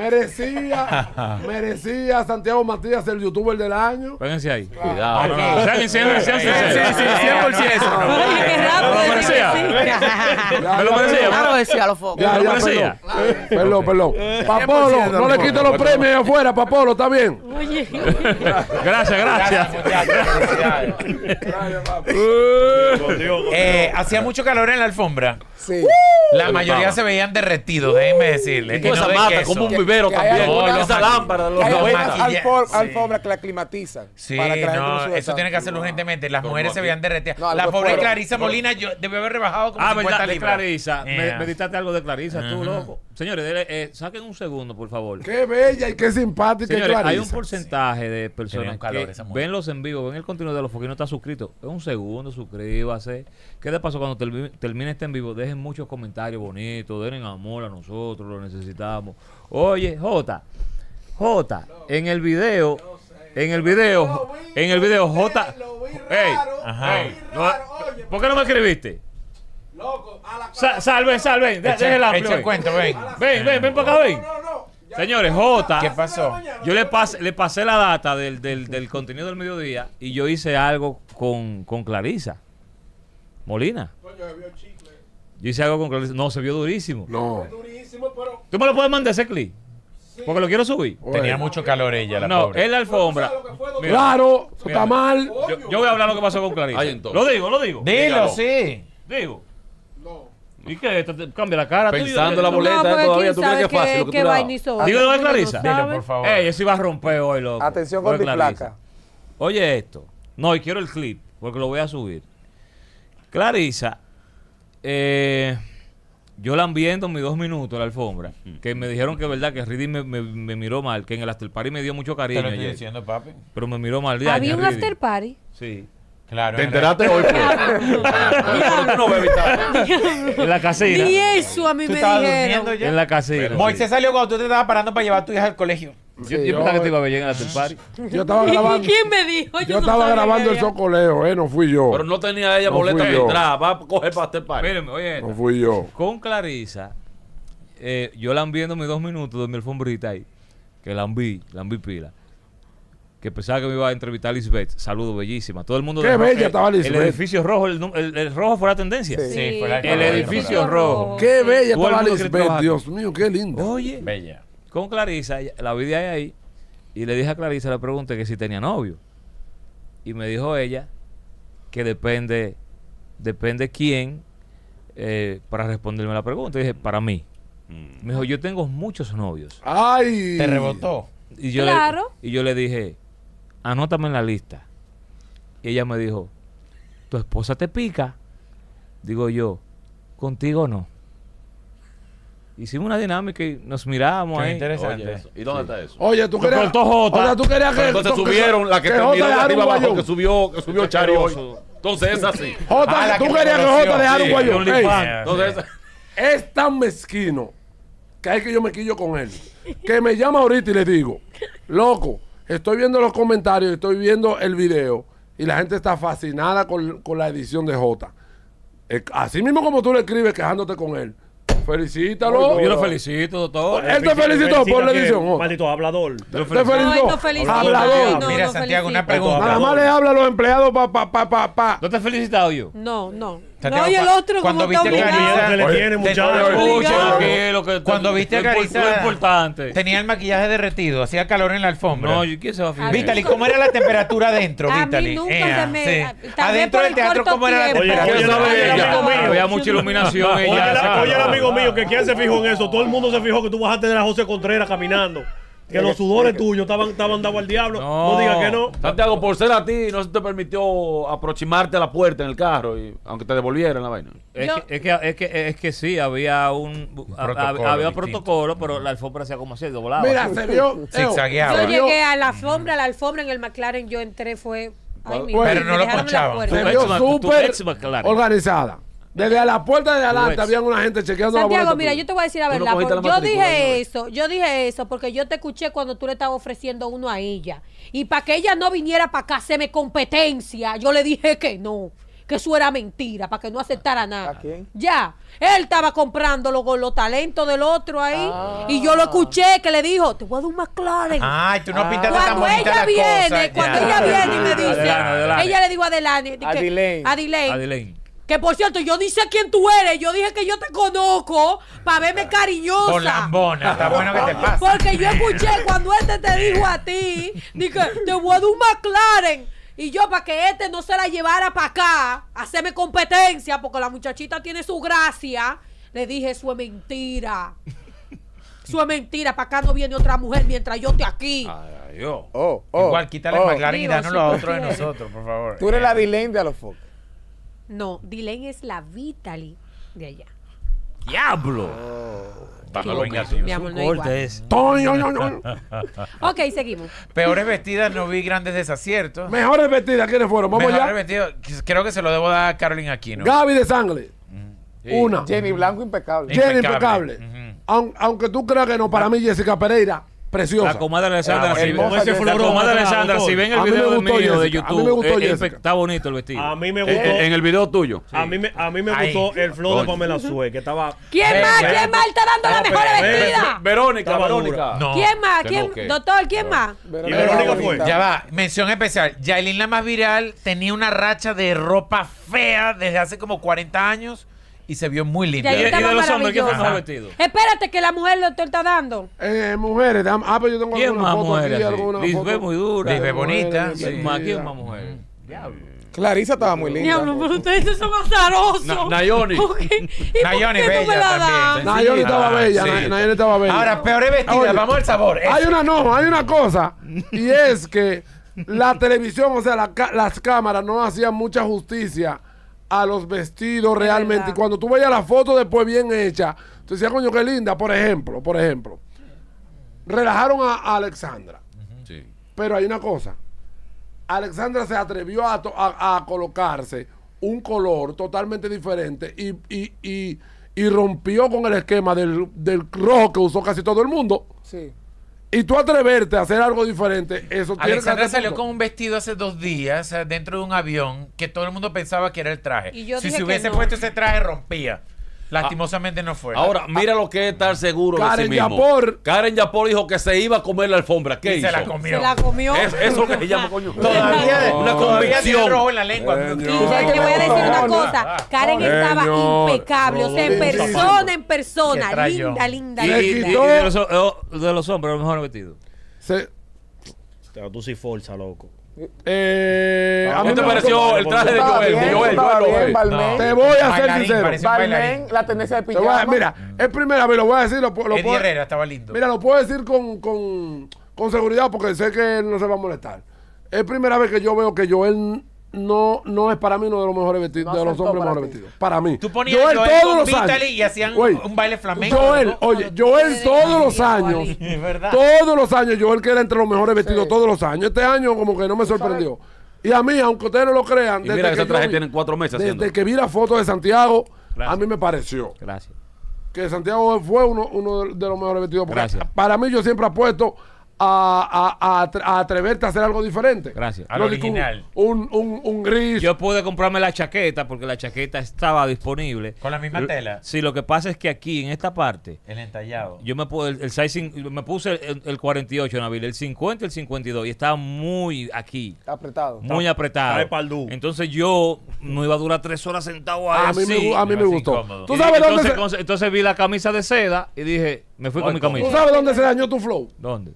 Merecía Santiago Matías el youtuber del año. Péguense ahí. Cuidado. No, no, no, sean sinceros, sean sinceros. Sí, 100%. Oye, qué rápido. ¿Me lo merecía? ¿Me lo merecía? Claro decía los focos. Ya, ¿Lo ya, merecía? perdón. Papolo, no le quito los premios ahí afuera, Papolo, ¿está bien? Oye. Gracias. muchachos. Felicidades. Hacía mucho calor en la alfombra. Sí. La mayoría se veían derretidos, déjenme decirles. Y toda esa de mata, queso. como un vivero Que hay también. algunas- Esa lámpara de los Hay Los algunas 90. maquillajes, alfombras que la climatizan. Sí, para que la gente no, sude eso tanto. tiene que hacerlo urgentemente. Las mujeres se veían derretidas. No, La algo pobre fuera. Clarisa Molina debió haber rebajado como Ah, 50 verdad, de libras. Clarisa. Yeah. Meditaste algo de Clarisa, tú, loco. Señores, saquen un segundo, por favor. Qué bella y qué simpática y Señores, hay un Clarisa. porcentaje de Tenía personas un calor que esa mujer. ven los en vivo, ven el contenido de los foquinos, no está suscrito. Es un segundo, suscríbase. ¿Qué de paso cuando termine este en vivo? Dejen muchos comentarios bonitos, den amor a nosotros, lo necesitamos. Oye, Jota, en el video, Jota. Ey, Ajá. ey, ¿por qué no me escribiste? Salven, deje el Echa amplio. el cuento, ven. Ven para acá, ven. Señores, Jota. ¿Qué pasó? Yo le pasé la data del contenido del mediodía y yo hice algo con Clarisa Molina. Yo hice algo con Clarisa. No, se vio durísimo. No. ¿Tú me lo puedes mandar ese clip? Porque lo quiero subir. Tenía mucho calor ella, la No, pobre. es la alfombra. Mira, Claro, eso mira, está mal. yo voy a hablar lo que pasó con Clarisa. Ay, entonces. Lo digo. Dilo, Dígalo. sí. Digo. ¿Y qué? Esto te cambia la cara. Pensando tuya. la boleta porque todavía, quién ¿tú crees que sabe es fácil lo que qué tú le das? vaina hizo. Digo, ¿dónde es Uno no Clarisa? sabe. Dilo, por favor. Eso iba a romper hoy, loco. Atención Lo con de tu Clarisa. placa. Oye esto. No, y quiero el clip, porque lo voy a subir. Clarisa, yo la viendo en mis 2 minutos la alfombra, que me dijeron que es verdad que Riddy me miró mal, que en el after party me dio mucho Te cariño lo estoy ayer, diciendo, papi. pero me miró mal. Ya, Había un Riddy. after party. Sí. Claro. ¿Te en enteraste hoy? Pero tú no ves evitar. En la casina. Ni eso a mí ¿Tú me estabas dijeron. durmiendo ya? En la casina. Moisés salió cuando tú te estabas parando para llevar a tu hija al colegio. Yo pensaba que te iba a ver en el after party. Yo estaba grabando. ¿Quién me dijo? Yo no estaba sabía grabando que el había. socoleo, no fui yo. Pero no tenía ella No boleta fui de yo. entrada. Va a coger pastel para. Mírenme, oye No esta. fui yo. Con Clarisa, yo la viendo mis 2 minutos de mi alfombrita ahí, que la vi pila. Que pensaba que me iba a entrevistar Lisbeth. Saludos, bellísima. Todo el mundo. Qué de bella estaba Lisbeth. El edificio rojo, el rojo fue la tendencia. Sí. Sí, fue la El edificio rojo. Qué bella Todo el estaba mundo quiere Lisbeth. trabajar. Dios mío, qué linda. Oye, Bella. con Clarisa, la vi de ahí y le dije a Clarisa, le pregunté que si tenía novio. Y me dijo ella que depende quién para responderme la pregunta. Y dije, para mí. Me dijo, yo tengo muchos novios. Ay. Te rebotó. Y yo, Claro. y yo le dije, anótame en la lista. Y ella me dijo, ¿tu esposa te pica? Digo yo, contigo no. Hicimos una dinámica y nos miramos Qué ahí. interesante. Oye, eso. ¿Y dónde está eso? Oye, tú Lo querías. cortó Jota. O sea, tú querías Pero que. entonces subieron la que te Jota miró de dejara arriba un abajo, guayón. que subió Chari hoy. Entonces es así. Jota, la tú que querías que conoció. Jota dejara un Sí, guayón. Ey, Entonces es tan mezquino que hay que yo me quillo con él. Que me llama ahorita y le digo, loco, estoy viendo los comentarios, estoy viendo el video y la gente está fascinada con la edición de Jota. Así mismo como tú le escribes quejándote con él. Felicítalo. Yo lo felicito, doctor. Él te felicitó por la edición. Jota. Maldito hablador. Te No, felicitó. esto felicita. Hablador. No, Mira, no Santiago, una felicita. pregunta. Nada más le habla a los empleados pa. ¿No te he felicitado yo? No, no. Santiago, No, y el otro cuando como está viste Miedo obligado. que le Oye, tiene, te- muchacho. Obligado. Tranquilo, que Cuando viste a lo Clarisa, importante. tenía el maquillaje derretido, hacía calor en la alfombra. No, ¿quién se va a fijar? Vítali, ¿cómo era la temperatura adentro, A mí Vítali? nunca Ea, se me- sí. tal vez Adentro por del el teatro, corto ¿cómo era la tiempo. Oye, temperatura? ¿quién sabe Ella, amigo mío? había mucha iluminación. Oye, ella, oye, el amigo mío, que quién se fijó en eso. Todo el mundo se fijó que tú bajaste de la José Contreras caminando. Que los sudores tuyos estaban dados al diablo. No. No digas que no. Santiago, por ser a ti, no se te permitió aproximarte a la puerta en el carro, aunque te devolvieran la vaina. Es que sí, había protocolo había distinto. protocolo, pero la alfombra hacía como así, doblaba. Mira, se vio. Zigzagueaba. Yo llegué a la alfombra en el McLaren, yo entré, fue... Ay, mi Bueno, madre, pero no me lo dejaron en la ponchaban. puerta. Se Tu vio ex- tu súper ex McLaren. organizada. Desde la puerta de adelante ex. había una gente chequeando la Santiago, boleta. mira, yo te voy a decir la Tú no verdad. cogiste la Yo matrícula, yo dije eso porque yo te escuché cuando tú le estabas ofreciendo uno a ella. Y para que ella no viniera para acá a hacerme competencia, yo le dije que no, que eso era mentira, para que no aceptara nada. ¿A quién? Ya, él estaba comprando los talentos del otro ahí. Y yo lo escuché que le dijo, te voy a dar un McLaren. Ay, tú no pintaste tan Cuando bonita ella la viene, cosa. cuando ya. ella viene y me dice, Adelante. ella le digo a Adelane, Adilane. Adelaine. que por cierto, yo ni sé quién tú eres. Yo dije que yo te conozco para verme cariñosa. Por lambona, está bueno que te pase. Porque yo escuché cuando este te dijo a ti, dije, te voy a dar un McLaren. Y yo, para que este no se la llevara para acá, a hacerme competencia, porque la muchachita tiene su gracia, le dije, eso es mentira. Eso es mentira. Para acá no viene otra mujer mientras yo esté aquí. Ay, yo. Igual, quítale el McLaren y Digo, dánoslo a si tú otro de quieres. nosotros, por favor. Tú eres la Dilane de Alofoque. No, Dilane es la Vitaly de allá. ¡Diablo! Bajo Mi amor, no es igual. Corte es. Ok, seguimos. Peores vestidas, no vi grandes desaciertos. Mejores vestidas, ¿quiénes fueron? Vamos Mejores ya. vestidos, creo que se lo debo dar a Carolina Aquino. Gaby de Sangre. Una. Jenny Blanco impecable. Jenny impecable. Ujú. Aunque tú creas que no, para mí Jessica Pereira preciosa. La comadre Alessandra, si, hermosa la Jessica. comadre Alessandra, si ven el A mí me video gustó mío de Jessica, a mí me gustó YouTube, Jessica. está bonito el vestido. A mí me gustó. En el video tuyo. A mí me Ahí. gustó el flow de Coño. Pamela Sue, que estaba. ¿Quién Ven, más? ven. ¿Quién más está dando la mejor vestida? Verónica, Estaba Verónica. No. ¿Quién más? Que ¿Quién? no, que- Doctor, ¿quién más? Y Verónica fue. Ya va, mención especial. Yailin, la más viral, tenía una racha de ropa fea desde hace como 40 años y se vio muy linda. Ya, ¿Y, yo y de estaba los hombres quién fue maravillosa. mejor vestido? Espérate que la mujer el doctor está dando. Mujeres, pero yo tengo ¿Quién alguna más foto mujeres aquí, así? alguna Lisbeth foto. muy dura. Lisbeth bonita, Mujeres, sí. ¿Quién más? ¿Quién sí. más mujeres? Diablo. Clarisa estaba muy linda. Diablo, pero ustedes son azarosos. Nayoni. ¿Y por Nayoni qué no me bella la también. dan? Nayoni estaba bella, Sí. Nayoni estaba bella. Ahora, peor vestida, Oye, vamos al sabor. Hay una cosa, y es que la televisión, o sea, las cámaras no hacían mucha justicia a los vestidos realmente. verdad. Y cuando tú veías la foto después bien hecha, tú decías, coño, qué linda, por ejemplo. Relajaron a Alexandra. Sí. Pero hay una cosa. Alexandra se atrevió a colocarse un color totalmente diferente y rompió con el esquema del rojo que usó casi todo el mundo. Sí. Y tú atreverte a hacer algo diferente, eso tiene Alexandra que salió con un vestido hace 2 días dentro de un avión que todo el mundo pensaba que era el traje. Y yo Si dije se que hubiese no. puesto ese traje, rompía. Lastimosamente no fue. Ahora, mira lo que es estar seguro de Karen sí mismo. Yapor. Karen Yapor dijo que se iba a comer la alfombra. ¿Qué y hizo? se la comió. Se la comió. Eso que se llama, coño. Todavía, Una todavía tiene convicción. rojo en la lengua. Y te voy a decir una cosa, Karen estaba Señor, impecable, o sea, en Rodolfo. persona, Qué trayón. linda. De los hombres, los mejores vestidos. Tú sí forza, loco. A ¿Qué mí te me pareció gustó- el traje de Estaba Joel? bien, De Joel, estaba Joel, bien, Joel. Balmain. Te voy a ser Bailarín, sincero. parecía un bailarín. Balmain, la tendencia de Te voy a- pijama. mira, es primera vez, lo voy a decir, lo Eddie puedo, Herrera estaba lindo. mira, lo puedo decir con seguridad porque sé que él no se va a molestar. Es primera vez que yo veo que Joel no es para mí uno de los mejores vestidos, No de los aceptó hombres para mejores ti. vestidos. Para mí. Tú ponías Joel Joel todos con los Vitaly años. y hacían Güey, un baile flamenco. Joel, ¿no? oye, Joel Ustedes todos los igualito. años, Es verdad. todos los años, Joel queda entre los mejores vestidos todos los años. Este año como que no me sorprendió. Y a mí, aunque ustedes no lo crean, Y mira que ese yo traje vi- tienen 4 meses desde haciendo. que vi la foto de Santiago, Gracias. a mí me pareció Gracias. que Santiago fue uno de los mejores vestidos. Porque Gracias. para mí yo siempre apuesto a atreverte a hacer algo diferente. Gracias. Al No digo original. Un gris. Yo pude comprarme la chaqueta porque la chaqueta estaba disponible. Con la misma tela. Sí, lo que pasa es que aquí, en esta parte, El entallado. yo me puedo, el size, me puse el 48, Nabil, el 50 y el 52, y estaba muy aquí, Apretado. muy apretado. está de paldú. Entonces yo no iba a durar 3 horas sentado ahí a mí, así. a mí me es gustó. incómodo. ¿Tú sabes dónde Entonces vi la camisa de seda y dije, me fui con mi ¿Tú camisa. sabes dónde se dañó tu flow? ¿Dónde?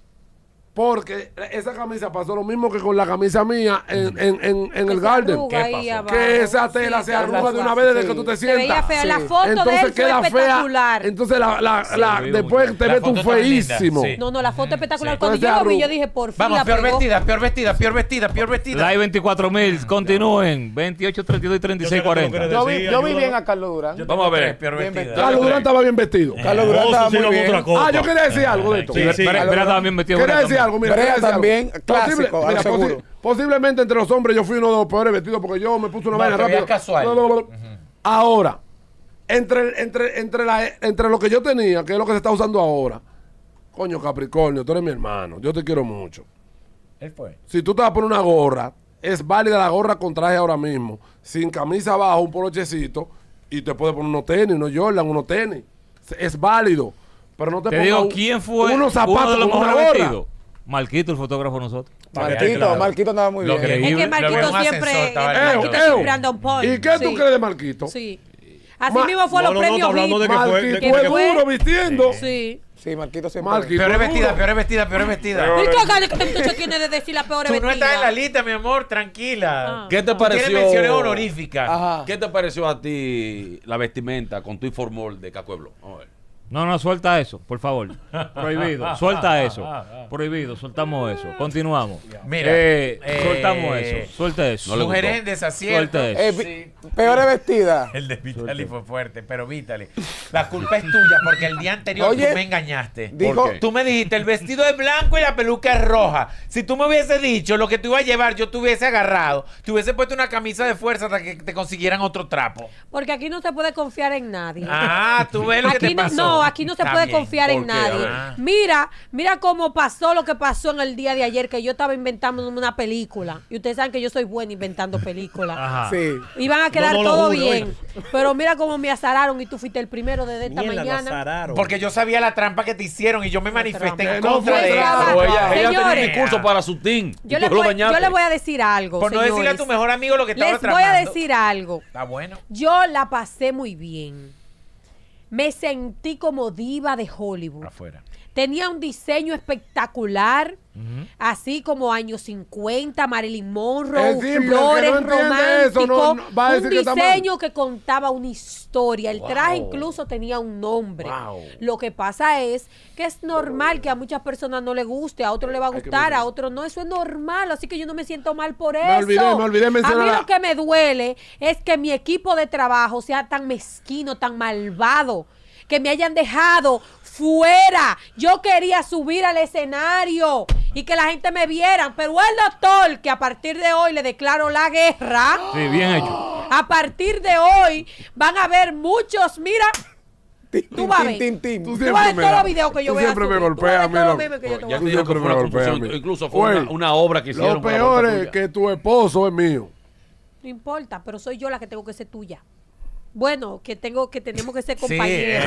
Porque esa camisa pasó lo mismo que con la camisa mía en el garden. arruga ahí ¿Qué pasó? abajo. Que esa tela Sí, se se arruga de una arruga, vez desde sí. que tú te Se veía sientas. fea. La Sí. foto de él Entonces fue queda fea. espectacular. Entonces Sí, después muy te La ves tú foto estaba linda, feísimo. sí. No, la foto espectacular. Sí. Cuando Entonces yo lo vi, arruga. yo dije, por fin Vamos, la peor pegó. vestida, peor vestida, peor vestida, peor vestida. La hay 24,000, continúen. 28, 32 y 36, 40. Yo vi bien a Carlos Durán. Vamos a ver. Peor Bien vestida. Carlos Durán estaba bien vestido. Carlos Durán estaba muy bien. Yo quería decir algo de esto. Sí, sí. Brea también metió Quería Brea decir también. algo, mira. Brea quería decir algo. también, clásico, a lo seguro. Posiblemente entre los hombres yo fui uno de los peores vestidos porque yo me puse una No, vaina te veías rápida. casual. Ahora, entre lo que yo tenía, que es lo que se está usando ahora, coño, Capricornio, tú eres mi hermano, yo te quiero mucho. Él fue. Si tú te vas a poner una gorra, es válida la gorra con traje ahora mismo, sin camisa abajo, un polochecito, y te puedes poner unos tenis, unos Jordan, unos tenis. Es válido, pero no te, Te pongas digo, ¿quién fue unos zapatos uno de los con una mejores gorra. vestidos? Marquito, el fotógrafo de nosotros. Marquito andaba muy Lo bien. creí. Es que Lo veo Marquito en un siempre, ascensor, estaba Marquito lindo. siempre anda on point. ¿Y qué tú Sí. crees de Marquito? Sí. Así mismo fue No, los no, premios está hablando Hit. de que fue- Marquito de es que fue- duro vistiendo. Sí. Sí, Marquito siempre. Marquito Peor es vestida, duro. peor vestida, peor vestida. ¿Y qué gana que muchacho tiene de decir la peor Tú no vestida? estás en la lista, mi amor, tranquila. Ah. ¿Qué te Tiene pareció? menciones honoríficas. Ajá. ¿Qué te pareció a ti la vestimenta con tu informol de Cacueblo? Vamos a ver. No, suelta eso, por favor. Prohibido. Suelta eso. Prohibido, soltamos eso. Continuamos. Mira, Soltamos eso. Suelta eso. No le Mujeres gustó. en desacierto. Suelta eso. Vi- Sí. Peores vestidas. El de Vitali fue fuerte, pero Vitali, la culpa es tuya porque el día anterior Oye, tú me engañaste. dijo- ¿Por qué? Tú me dijiste, el vestido es blanco y la peluca es roja. Si tú me hubieses dicho lo que tú ibas a llevar, yo te hubiese agarrado, te hubiese puesto una camisa de fuerza hasta que te consiguieran otro trapo. Porque aquí no se puede confiar en nadie. Ah, tú ves lo que Aquí te no, pasó. no, aquí no se Está puede bien. confiar en ¿Por qué? A nadie. ver. Mira cómo pasó lo que pasó en el día de ayer, que yo estaba inventando una película. Y ustedes saben que yo soy buena inventando películas. Ajá. Sí. Iban a quedar No lo todo juro, bien. Pero mira cómo me azararon y tú fuiste el primero desde esta Mierda, lo mañana. azararon. Porque yo sabía la trampa que te hicieron y yo me manifesté en trampa. contra No de fue eso. trampa. Pero ella tenía un Señores. discurso para su team. Yo y le tú lo voy, dañaste. yo le voy a decir algo. Por no decirle a tu señores. mejor amigo lo que estaba Les tramando. voy a decir algo. Está bueno. Yo la pasé muy bien. Me sentí como diva de Hollywood. Afuera. Tenía un diseño espectacular, así como años 50, Marilyn Monroe, Es simple, el que flores, no entiende romántico, eso no va a decir un que está mal. diseño que contaba una historia. El traje Wow. incluso tenía un nombre. Wow. Lo que pasa es que es normal que a muchas personas no le guste, a otros le va a gustar, a otros no. Eso es normal, así que yo no me siento mal por eso. Me olvidé A mencionar mí a- lo que me duele es que mi equipo de trabajo sea tan mezquino, tan malvado, que me hayan dejado fuera. Yo quería subir al escenario y que la gente me viera, pero el doctor, que a partir de hoy le declaro la guerra, Sí, bien hecho. a partir de hoy van a haber muchos, mira, tú vas a ver. Tú Tú vas a ver me todos da- los videos que yo tú voy a siempre me subir. Tú vas a golpeas ver a mí, todos los loco. memes que yo te voy Ya a te subir. digo que fue una me golpea a confusión. mí. Incluso fue Güey, una obra que hicieron. Lo para la peor boca es tuya. que tu esposo es mío. No importa, pero soy yo la que tengo que ser tuya. Bueno, que tenemos que ser Sí. compañeros.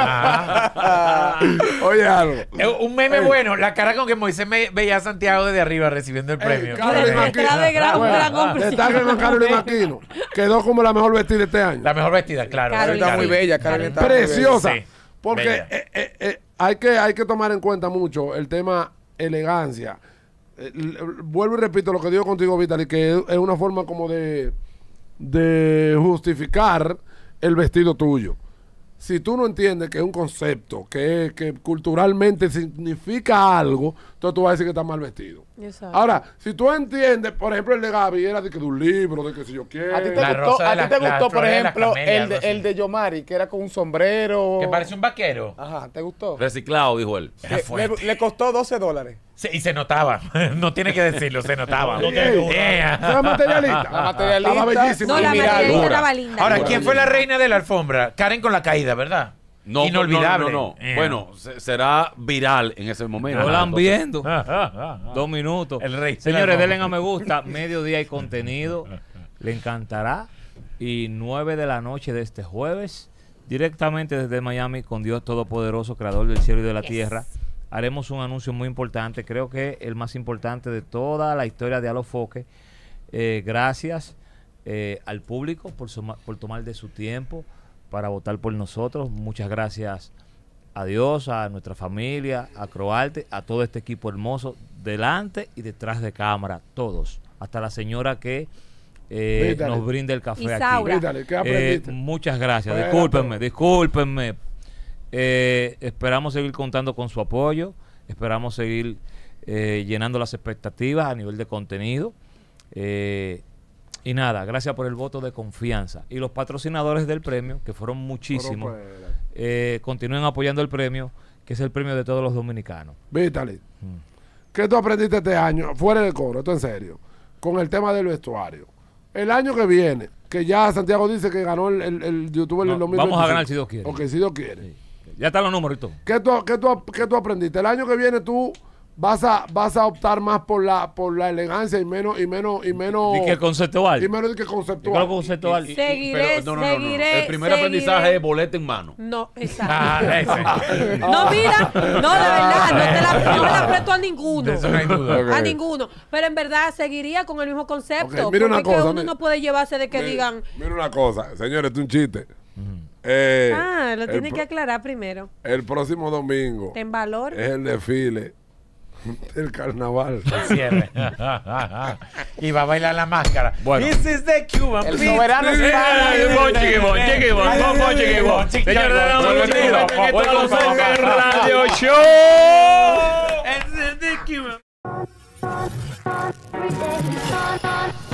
Ajá. Oye, algo. Un meme bueno, la cara con que Moisés veía a Santiago desde arriba recibiendo el premio. Carolina Detrás de gran- un gran hombre. Destaquen a Carolina Aquino. Quedó como la mejor vestida este año. La mejor vestida, claro. Carolina. Está muy bella, Carolina. está muy bella. Preciosa. Sí, Porque bella. hay que tomar en cuenta mucho el tema elegancia. Vuelvo y repito lo que digo contigo, Vitali, que es una forma como de justificar el vestido tuyo. Si tú no entiendes que es un concepto, que culturalmente significa algo, entonces tú vas a decir que está mal vestido. Exacto. Ahora, si tú entiendes, por ejemplo, el de Gaby era de un libro, de que si yo quiero. ¿A ti te La gustó, rosa de a ti la- te la gustó por flor de las ejemplo, camelias, algo el así. de Yomari, que era con un sombrero? Que parece un vaquero. Ajá, ¿te gustó? Reciclado, dijo él. Era fuerte. Le costó $12. Sí, y se notaba. No tiene que decirlo, se notaba. No tiene que jurar. ¿Era materialista? La materialista. Estaba bellísima. No, la Mira, materialista dura. estaba linda. Ahora, ¿quién fue la reina de la alfombra? Karen con la caída, ¿verdad? No, Inolvidable. No. Bueno, será viral en ese momento. No la han Entonces, viendo. 2 minutos. El rey. Señores, denle a me gusta. Mediodía y contenido. Le encantará. Y 9 de la noche de este jueves, directamente desde Miami, con Dios Todopoderoso, Creador del cielo y de la tierra, haremos un anuncio muy importante. Creo que el más importante de toda la historia de Alofoque. Gracias al público por tomar de su tiempo para votar por nosotros. Muchas gracias a Dios, a nuestra familia, a Croarte, a todo este equipo hermoso, delante y detrás de cámara, todos. Hasta la señora que Vítale. nos brinda el café Isaura. aquí. Vítale, ¿qué aprendiste? Muchas gracias. Bueno, Discúlpenme. Esperamos seguir contando con su apoyo. Esperamos seguir llenando las expectativas a nivel de contenido. Y nada, gracias por el voto de confianza. Y los patrocinadores del premio, que fueron muchísimos, continúen apoyando el premio, que es el premio de todos los dominicanos. Vítali, ¿qué tú aprendiste este año, fuera del coro, esto en serio, con el tema del vestuario? El año que viene, que ya Santiago dice que ganó el youtuber No, del 2025. vamos a ganar si Dios quiere. Ok, si Dios quiere. Ya están los números y todo. ¿Qué tú aprendiste? El año que viene tú vas a optar más por la elegancia y menos Y que conceptual. y menos de que ¿Y cuál es conceptual. lo conceptual? Seguiré, no. seguiré. El primer seguiré. aprendizaje es boleta en mano. No, exacto. Ah, ese. No, mira, no, de verdad, no me la presto a ninguno. De eso no hay duda. Ok. A ninguno. Pero en verdad seguiría con el mismo concepto. Ok, mira una porque cosa, uno no puede llevarse de que digan, Mira una cosa, señores, esto es un chiste. lo el tienen pro- que aclarar primero. El próximo domingo Ten valor. es el desfile del carnaval. Cierre. Y va a bailar la máscara. Bueno. This is the Cuban El beat. soberano es Señores, damos Ay, bienvenido ay, ay, a ay, Alofoque ay, Radio ay, Show. This is the Cuban. Every day you turn on